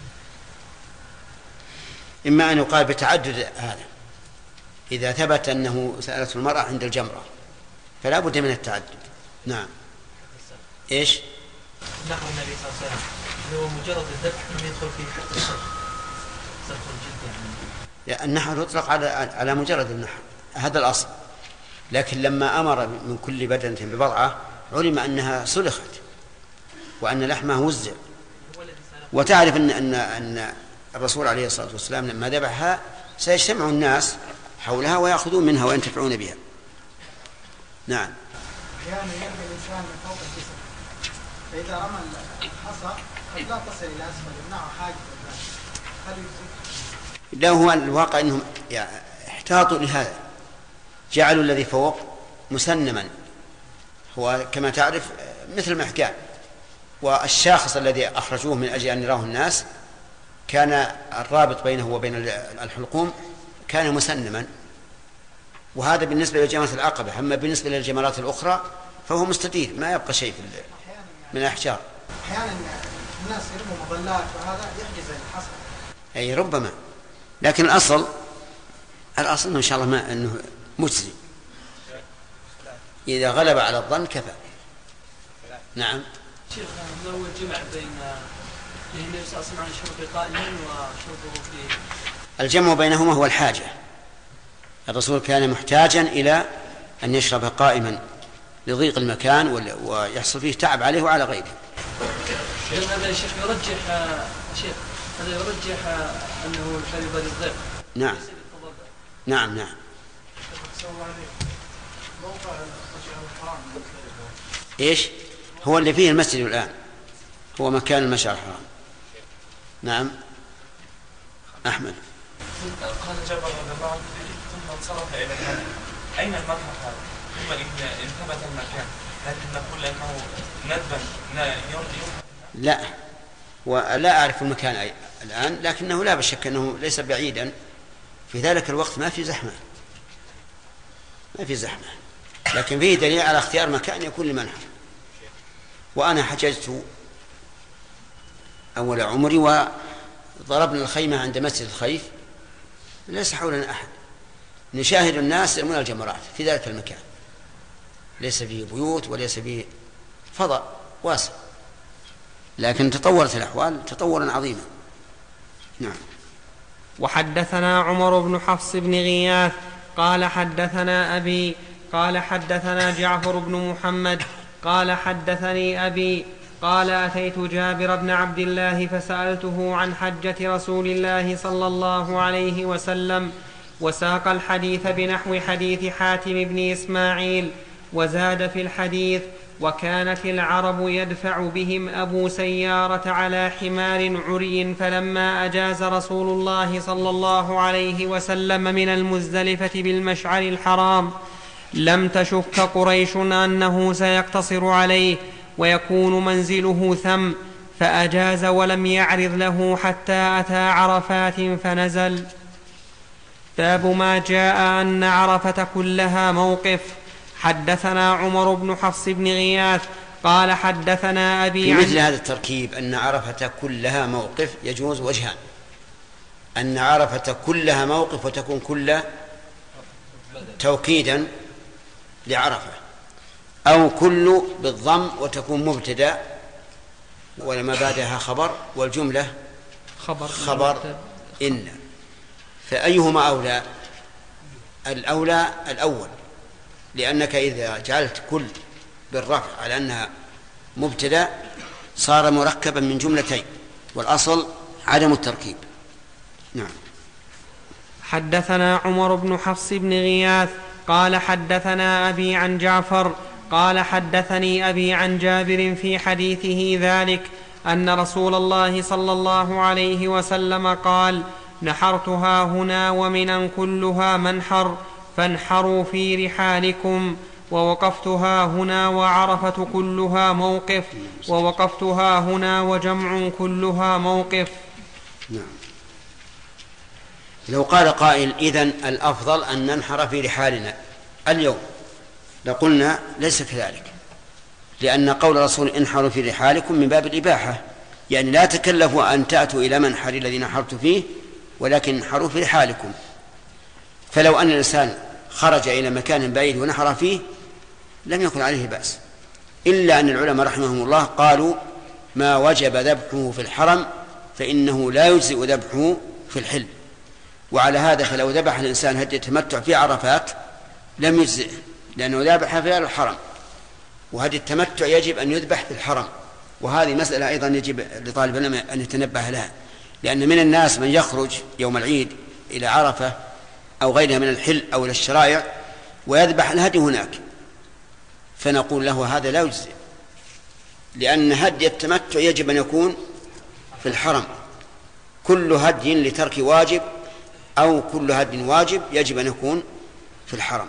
إما أن يقال بتعدد هذا إذا ثبت أنه سألته المرأة عند الجمرة فلا بد من التعدد. نعم. إيش؟ نحو النبي صلى الله عليه وسلم هو مجرد الذبح لم يدخل فيه حتى الصرف صرف الجد يعني. النحر يطلق على على مجرد النحر، هذا الأصل، لكن لما أمر من كل بدنة ببضعة علم أنها سلخت وأن لحمها وزع. وتعرف أن أن أن الرسول عليه الصلاة والسلام لما ذبحها سيجتمع الناس حولها ويأخذون منها وينتفعون بها. نعم. أحيانا يرمي الإنسان من فوق الجسم، فإذا رمى الحصى قد لا تصل إلى أسفل يمنعه حاجة هل يجزي؟ لا، هو الواقع أنهم احتاطوا لهذا، جعلوا الذي فوق مسنما، هو كما تعرف مثل المحكام، والشاخص الذي أخرجوه من أجل أن يراه الناس كان الرابط بينه وبين الحلقوم كان مسنما، وهذا بالنسبة لجمرة العقبة. أما بالنسبة للجمرات الأخرى فهو مستدير، ما يبقى شيء من الأحجار. أحيانا الناس يرموا مظلات وهذا يحجز الحصى. أي ربما، لكن الأصل الأصل إنه إن شاء الله ما أنه مجزي، إذا غلب على الظن كفى. نعم. شيخ ما هو الجمع بين النبي صلى الله عليه وسلم عن شرب قائما وشربه في الجمع بينهما هو الحاجة. الرسول كان محتاجا إلى أن يشرب قائما لضيق المكان ويحصل فيه تعب عليه وعلى غيره. هذا الشيخ يرجح شيخ هذا يرجح أنه شرب للضيق. نعم نعم نعم. إيش هو اللي فيه المسجد الآن؟ هو مكان المشعر الحرام. نعم. أحمد. قال جابر رضي الله عنه ثم انصرف إلى المذهب. أين المذهب هذا؟ ثم إن ثبت المكان لكن نقول أنه ندبا يرجع. لا، ولا أعرف المكان أي الآن، لكنه لا بشك أنه ليس بعيدا. في ذلك الوقت ما في زحمة، ما في زحمة، لكن فيه دليل على اختيار مكان يكون لمنحر. وأنا حججت أول عمري وضربنا الخيمة عند مسجد الخيف، ليس حولنا أحد، نشاهد الناس يرمون الجمرات في ذلك المكان، ليس فيه بيوت وليس فيه فضاء واسع، لكن تطورت الأحوال تطورا عظيما. نعم. وحدثنا عمر بن حفص بن غياث قال حدثنا أبي قال حدثنا جعفر بن محمد قال حدثني أبي قال أتيت جابر بن عبد الله فسألته عن حجة رسول الله صلى الله عليه وسلم، وساق الحديث بنحو حديث حاتم بن إسماعيل، وزاد في الحديث وكانت العرب يدفع بهم أبو سيارة على حمار عري، فلما أجاز رسول الله صلى الله عليه وسلم من المزدلفة بالمشعر الحرام لم تشك قريش أنه سيقتصر عليه ويكون منزله ثم، فأجاز ولم يعرض له حتى أتى عرفات فنزل. باب ما جاء أن عرفة كلها موقف. حدثنا عمر بن حفص بن غياث قال حدثنا أبي في عن مثل هذا التركيب أن عرفة كلها موقف يجوز وجهان: أن عرفة كلها موقف وتكون كلها توكيدا لعرفة، أو كل بالضم وتكون مبتدأ ولما بعدها خبر والجملة خبر, خبر إن. فأيهما أولى؟ الأولى الأول، لأنك إذا جعلت كل بالرفع على أنها مبتدأ صار مركبا من جملتين، والأصل عدم التركيب. نعم. حدثنا عمر بن حفص بن غياث قال حدثنا أبي عن جعفر قال حدثني أبي عن جابر في حديثه ذلك أن رسول الله صلى الله عليه وسلم قال: نحرتها هنا ومنا كلها منحر فانحروا في رحالكم، ووقفتها هنا وعرفة كلها موقف، ووقفتها هنا وجمع كلها موقف. نعم. لو قال قائل: إذن الأفضل أن ننحر في رحالنا اليوم، لقلنا ليس كذلك، لأن قول الرسول انحروا في رحالكم من باب الإباحة، يعني لا تكلفوا أن تأتوا إلى منحر الذي نحرت فيه، ولكن انحروا في رحالكم. فلو أن الإنسان خرج إلى مكان بعيد ونحر فيه لم يكن عليه بأس، إلا أن العلماء رحمهم الله قالوا: ما وجب ذبحه في الحرم فإنه لا يجزئ ذبحه في الحل. وعلى هذا فلو ذبح الإنسان هدي التمتع في عرفات لم يجزئه، لأنه ذبح في الحرم، وهدي التمتع يجب أن يذبح في الحرم. وهذه مسألة أيضا يجب لطالب العلم أن يتنبه لها، لأن من الناس من يخرج يوم العيد إلى عرفة أو غيرها من الحل أو إلى الشرائع ويذبح الهدي هناك، فنقول له هذا لا يجزئ، لأن هدي التمتع يجب أن يكون في الحرم. كل هدي لترك واجب أو كل هدي واجب يجب أن يكون في الحرم.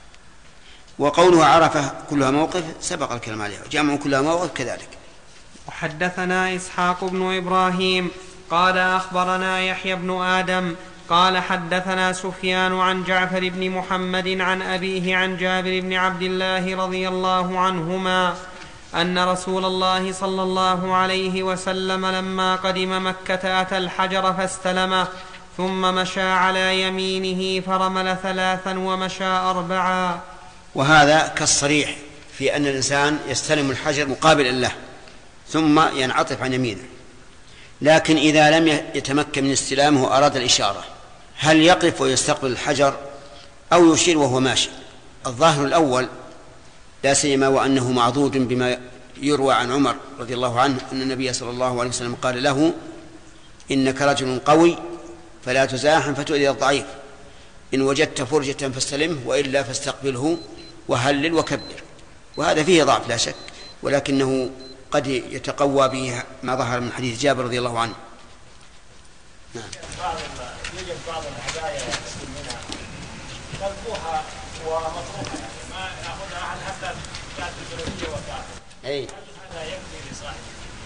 وقوله عرفة كلها موقف سبق الكلام عليه، جمع كلها موقف كذلك. وحدثنا إسحاق بن إبراهيم قال أخبرنا يحيى بن آدم قال حدثنا سفيان عن جعفر بن محمد عن أبيه عن جابر بن عبد الله رضي الله عنهما أن رسول الله صلى الله عليه وسلم لما قدم مكة أتى الحجر فاستلمه، ثم مشى على يمينه فرمل ثلاثا ومشى أربعا. وهذا كالصريح في أن الإنسان يستلم الحجر مقابل الله ثم ينعطف عن يمينه. لكن إذا لم يتمكن من استلامه وأراد الإشارة، هل يقف ويستقبل الحجر أو يشير وهو ماشي؟ الظاهر الأول، لا سيما وأنه معضود بما يروى عن عمر رضي الله عنه أن النبي صلى الله عليه وسلم قال له: إنك رجل قوي فلا تزاحم فتؤذي الضعيف، إن وجدت فرجة فاستلمه وإلا فاستقبله وهلل وكبر. وهذا فيه ضعف لا شك، ولكنه قد يتقوى به ما ظهر من حديث جابر رضي الله عنه. نعم. يوجد بعض الهدايا منها تلقوها ومطروحة، ما يأخذها أحد حتى تأتي الجنوبية وتأتي. أي. هذا يكفي لصاحب.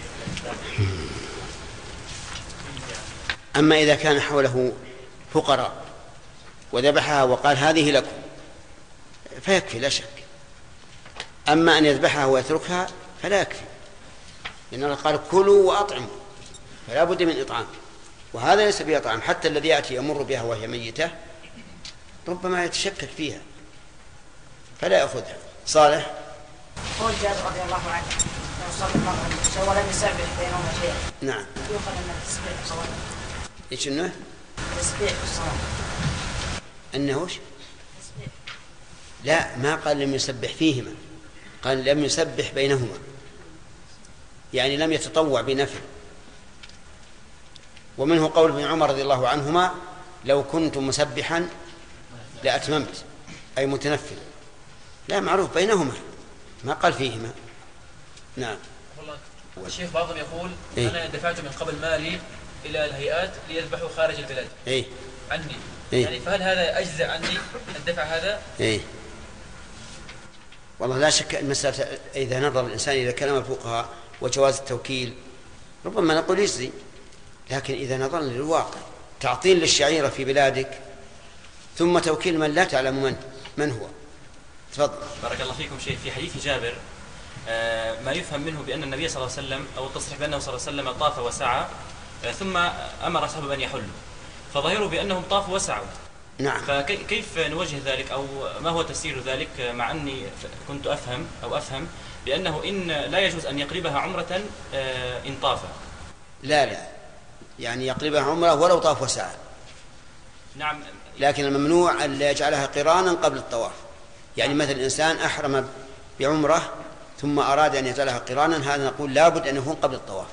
أما إذا كان حوله فقراء وذبحها وقال هذه لكم فيكفي لا شك. أما أن يذبحها ويتركها فلا يكفي، لأن الله قال: كلوا وأطعموا، فلا بد من إطعام، وهذا ليس بإطعام. حتى الذي يأتي يمر بها وهي ميتة ربما يتشكك فيها فلا يأخذها. صالح. قول جابر رضي الله عنه: صلى المغرب ولم يسبح بينهما شيئا. نعم. يؤخذ من التسبيح في الصلاة. ايش انه؟ التسبيح في الصلاة. انه وش؟ لا، ما قال لم يسبح فيهما، قال لم يسبح بينهما، يعني لم يتطوع بنفل. ومنه قول ابن عمر رضي الله عنهما: لو كنت مسبحا لأتممت، أي متنفل. لا، معروف بينهما، ما قال فيهما. نعم. والله الشيخ بعضهم يقول إيه؟ أنا دفعت من قبل مالي إلى الهيئات ليذبحوا خارج البلاد إيه؟ عني. إيه؟ يعني فهل هذا أجزأ عني الدفع هذا؟ إيه؟ والله لا شك أن مسألة إذا نظر الإنسان إلى كلام الفقهاء وجواز التوكيل ربما نقول يجزي، لكن إذا نظرنا للواقع تعطيل للشعيرة في بلادك ثم توكيل من لا تعلم من من هو. تفضل. بارك الله فيكم. شيء في حديث جابر آه ما يفهم منه بأن النبي صلى الله عليه وسلم أو التصريح بأنه صلى الله عليه وسلم طاف وسعى آه ثم أمر أصحابه أن يحلوا، فظاهره بأنهم طافوا وسعوا. نعم. فكيف نوجه ذلك أو ما هو تفسير ذلك، مع أني كنت أفهم أو أفهم بأنه إن لا يجوز أن يقلبها عمرة آه إن طاف. لا لا يعني يقلبها عمرة ولو طاف وسعى. نعم. لكن الممنوع أن لا يجعلها قرانا قبل الطواف. يعني مثل الإنسان أحرم بعمرة ثم أراد أن يجعلها قرانا، هذا نقول لابد أن يكون قبل الطواف.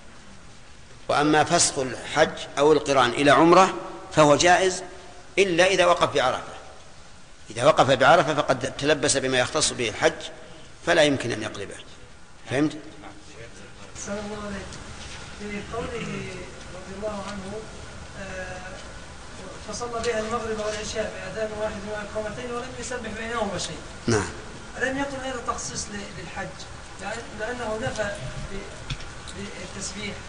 وأما فسخ الحج أو القران إلى عمرة فهو جائز إلا إذا وقف بعرفة. إذا وقف بعرفة فقد تلبس بما يختص به الحج فلا يمكن أن يقلبه. فهمت؟ السلام عليكم. في قوله رضي الله عنه آه فصلى بها المغرب والعشاء بأذان واحد وإقامتين ولم يسبح بينهما شيء. نعم. ألم يكن هذا تخصيص للحج؟ لأنه نفى بالتسبيح.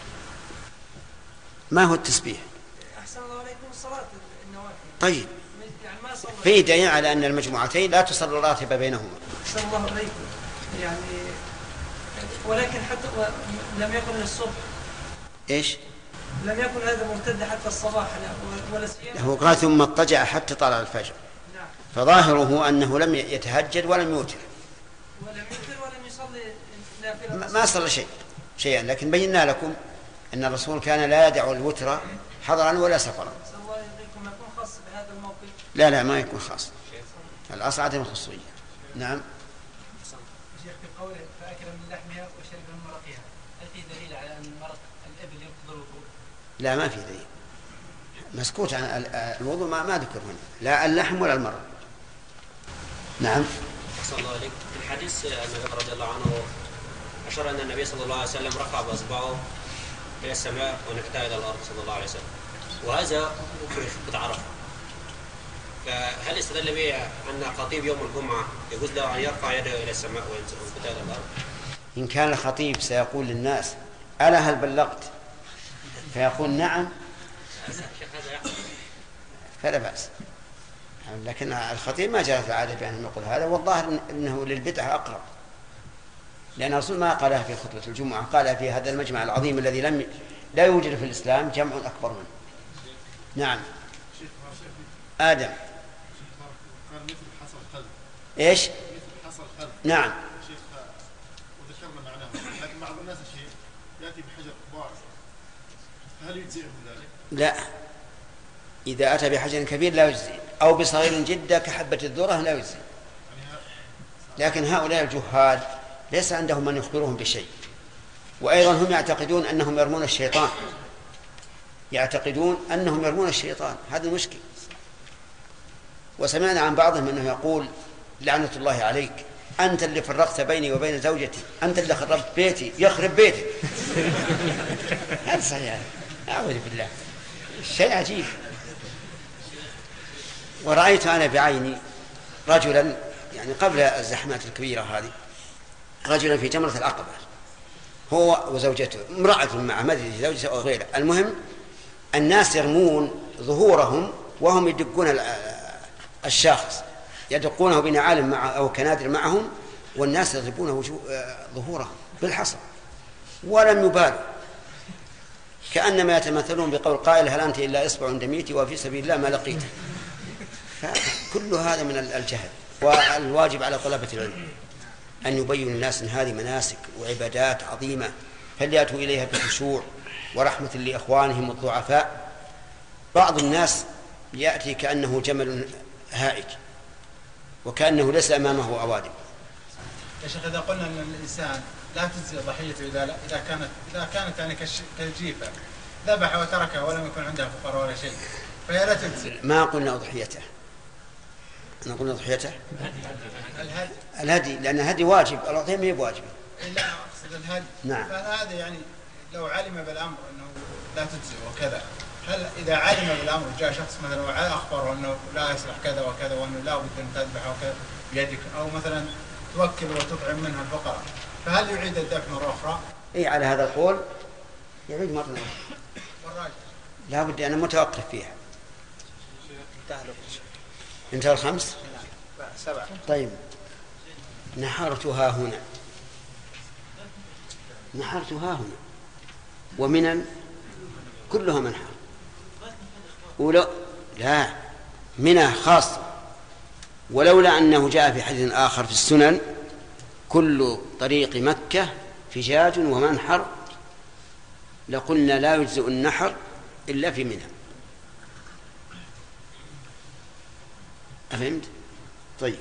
ما هو التسبيح؟ أحسن الله عليكم الصلاة النوافل. طيب. يعني ما صلى. فيه دليل على أن المجموعتين لا تصلي الراتبة بينهما. أحسن الله عليكم. يعني ولكن حتى لم يكن للصبح. إيش؟ لم يكن هذا ممتد حتى الصباح ولا سيما. هو قال ثم اضطجع حتى طلع الفجر. نعم. فظاهره أنه لم يتهجد ولم يوتر. ولم يوتر ولم يصلي نافلة. ما صلى شيء شيئا، لكن بينا لكم أن الرسول كان لا يدع الوتر حضرا ولا سفرا. الله يرضيكم يكون خاص بهذا الموقف. لا لا ما يكون خاص. الأصل عدم الخصوصية. نعم. شيخ في قوله فأكل من لحمها وشرب من مرقها، هل في دليل على أن مرق الإبل ينقض الوضوء؟ لا ما في دليل. مسكوت عن الوضوء ما ما ذكر هنا، لا اللحم ولا المرق. نعم. صلى الله عليه في الحديث أن رضي الله عنه أشار أن النبي صلى الله عليه وسلم رفع بأصبعه إلى السماء ونكتها إلى الأرض صلى الله عليه وسلم، وهذا في خطبة عرفة. فهل استدل به أن خطيب يوم الجمعة يجوز له أن يرفع يده إلى السماء وينكتها إلى الأرض؟ إن كان الخطيب سيقول للناس ألا هل بلغت فيقول نعم فلا بأس، لكن الخطيب ما جرت العادة بأن يقول هذا، والظاهر أنه للبدعة أقرب، لأن الرسول ما قالها في خطبة الجمعة، قالها في هذا المجمع العظيم الذي لم لا يوجد في الإسلام جمع أكبر منه. نعم. آدم. قال مثل حصى الخلف. إيش؟ مثل حصى الخلف. نعم. شيخ وذكرنا معناه، لكن بعض الناس الشيء يأتي بحجر كبار، هل يجزئه ذلك؟ لا. إذا أتى بحجر كبير لا يجزي، أو بصغير جدا كحبة الذرة لا يجزي. لكن هؤلاء الجهال ليس عندهم من يخبرهم بشيء، وأيضا هم يعتقدون أنهم يرمون الشيطان، يعتقدون أنهم يرمون الشيطان، هذا المشكل. وسمعنا عن بعضهم أنه يقول لعنة الله عليك أنت اللي فرقت بيني وبين زوجتي، أنت اللي خربت بيتي، يخرب بيتي. هذا صحيح، أعوذ بالله، شيء عجيب. ورأيت أنا بعيني رجلا يعني قبل الزحمات الكبيرة هذه، رجلا في جمرة العقبة هو وزوجته، امرأة معه ما أدري زوجته أو غيره، المهم الناس يرمون ظهورهم وهم يدقون الشاخص، يدقونه بنعال مع أو كنادر معهم، والناس يضربون ظهورهم بالحصى ولم يبالوا، كأنما يتمثلون بقول قائل هل أنت إلا إصبع دميتي وفي سبيل الله ما لقيت. كل هذا من الجهل، والواجب على طلبة العلم أن يبين الناس أن هذه مناسك وعبادات عظيمة فليأتوا إليها بخشوع ورحمة لإخوانهم الضعفاء. بعض الناس يأتي كأنه جمل هائج وكأنه ليس أمامه أوادم. يا شيخ إذا قلنا أن الإنسان لا تجزي ضحيته إذا إذا كانت إذا كانت يعني كالجيفة ذبح وتركها ولم يكن عندها فقر ولا شيء فهي لا تجزي. ما قلنا أضحيته، أنا قلنا أضحيته الهدي، الهدي لأن الهدي واجب، الأضحية ما هي بواجبة. لا أقصد الهدي. نعم. فهذا يعني لو علم بالأمر أنه لا تجزئ وكذا، هل إذا علم بالأمر جاء شخص مثلا وأخبره أنه لا يصلح كذا وكذا وأنه لا بد أن تذبح وكذا بيدك، أو مثلا توكل وتطعم منها الفقراء، فهل يعيد الذبح مرة أخرى؟ إيه على هذا القول يعيد مرة أخرى. والراجح لا بد أنا متوقف فيها. انتهى الخمس؟ سبعة. طيب نحرتها هنا، نحرتها هنا، ومن كلها منحر، ولو لا منها خاصة، ولولا أنه جاء في حديث آخر في السنن كل طريق مكة فجاج ومنحر لقلنا لا يجزئ النحر إلا في منى. أفهمت؟ طيب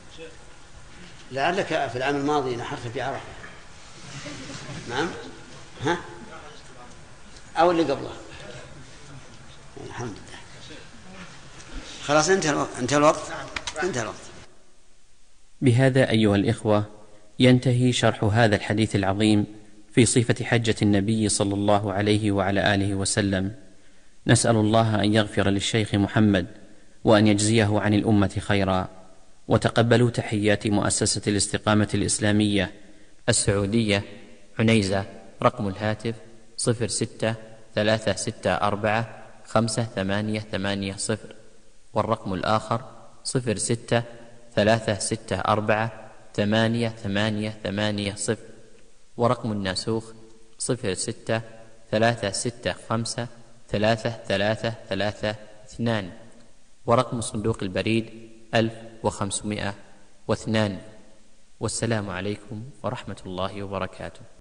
لعلك في العام الماضي نحرت في عرفة. نعم. ها أو اللي قبله. الحمد لله. خلاص انتهى الوقت. انتهى الوقت. انتهى الوقت. بهذا أيها الإخوة ينتهي شرح هذا الحديث العظيم في صفة حجة النبي صلى الله عليه وعلى آله وسلم. نسأل الله أن يغفر للشيخ محمد وأن يجزيه عن الأمة خيرا. وتقبلوا تحيات مؤسسة الاستقامة الإسلامية السعودية عنيزة. رقم الهاتف صفر ستة ثلاثة ستة أربعة خمسة ثمانية ثمانية صفر، والرقم الآخر صفر ستة ثلاثة ستة أربعة ثمانية ثمانية ثمانية صفر، ورقم الناسوخ صفر ستة ثلاثة ستة خمسة ثلاثة ثلاثة ثلاثة اثنان، ورقم صندوق البريد ألف وخمسمائة واثنان. والسلام عليكم ورحمة الله وبركاته.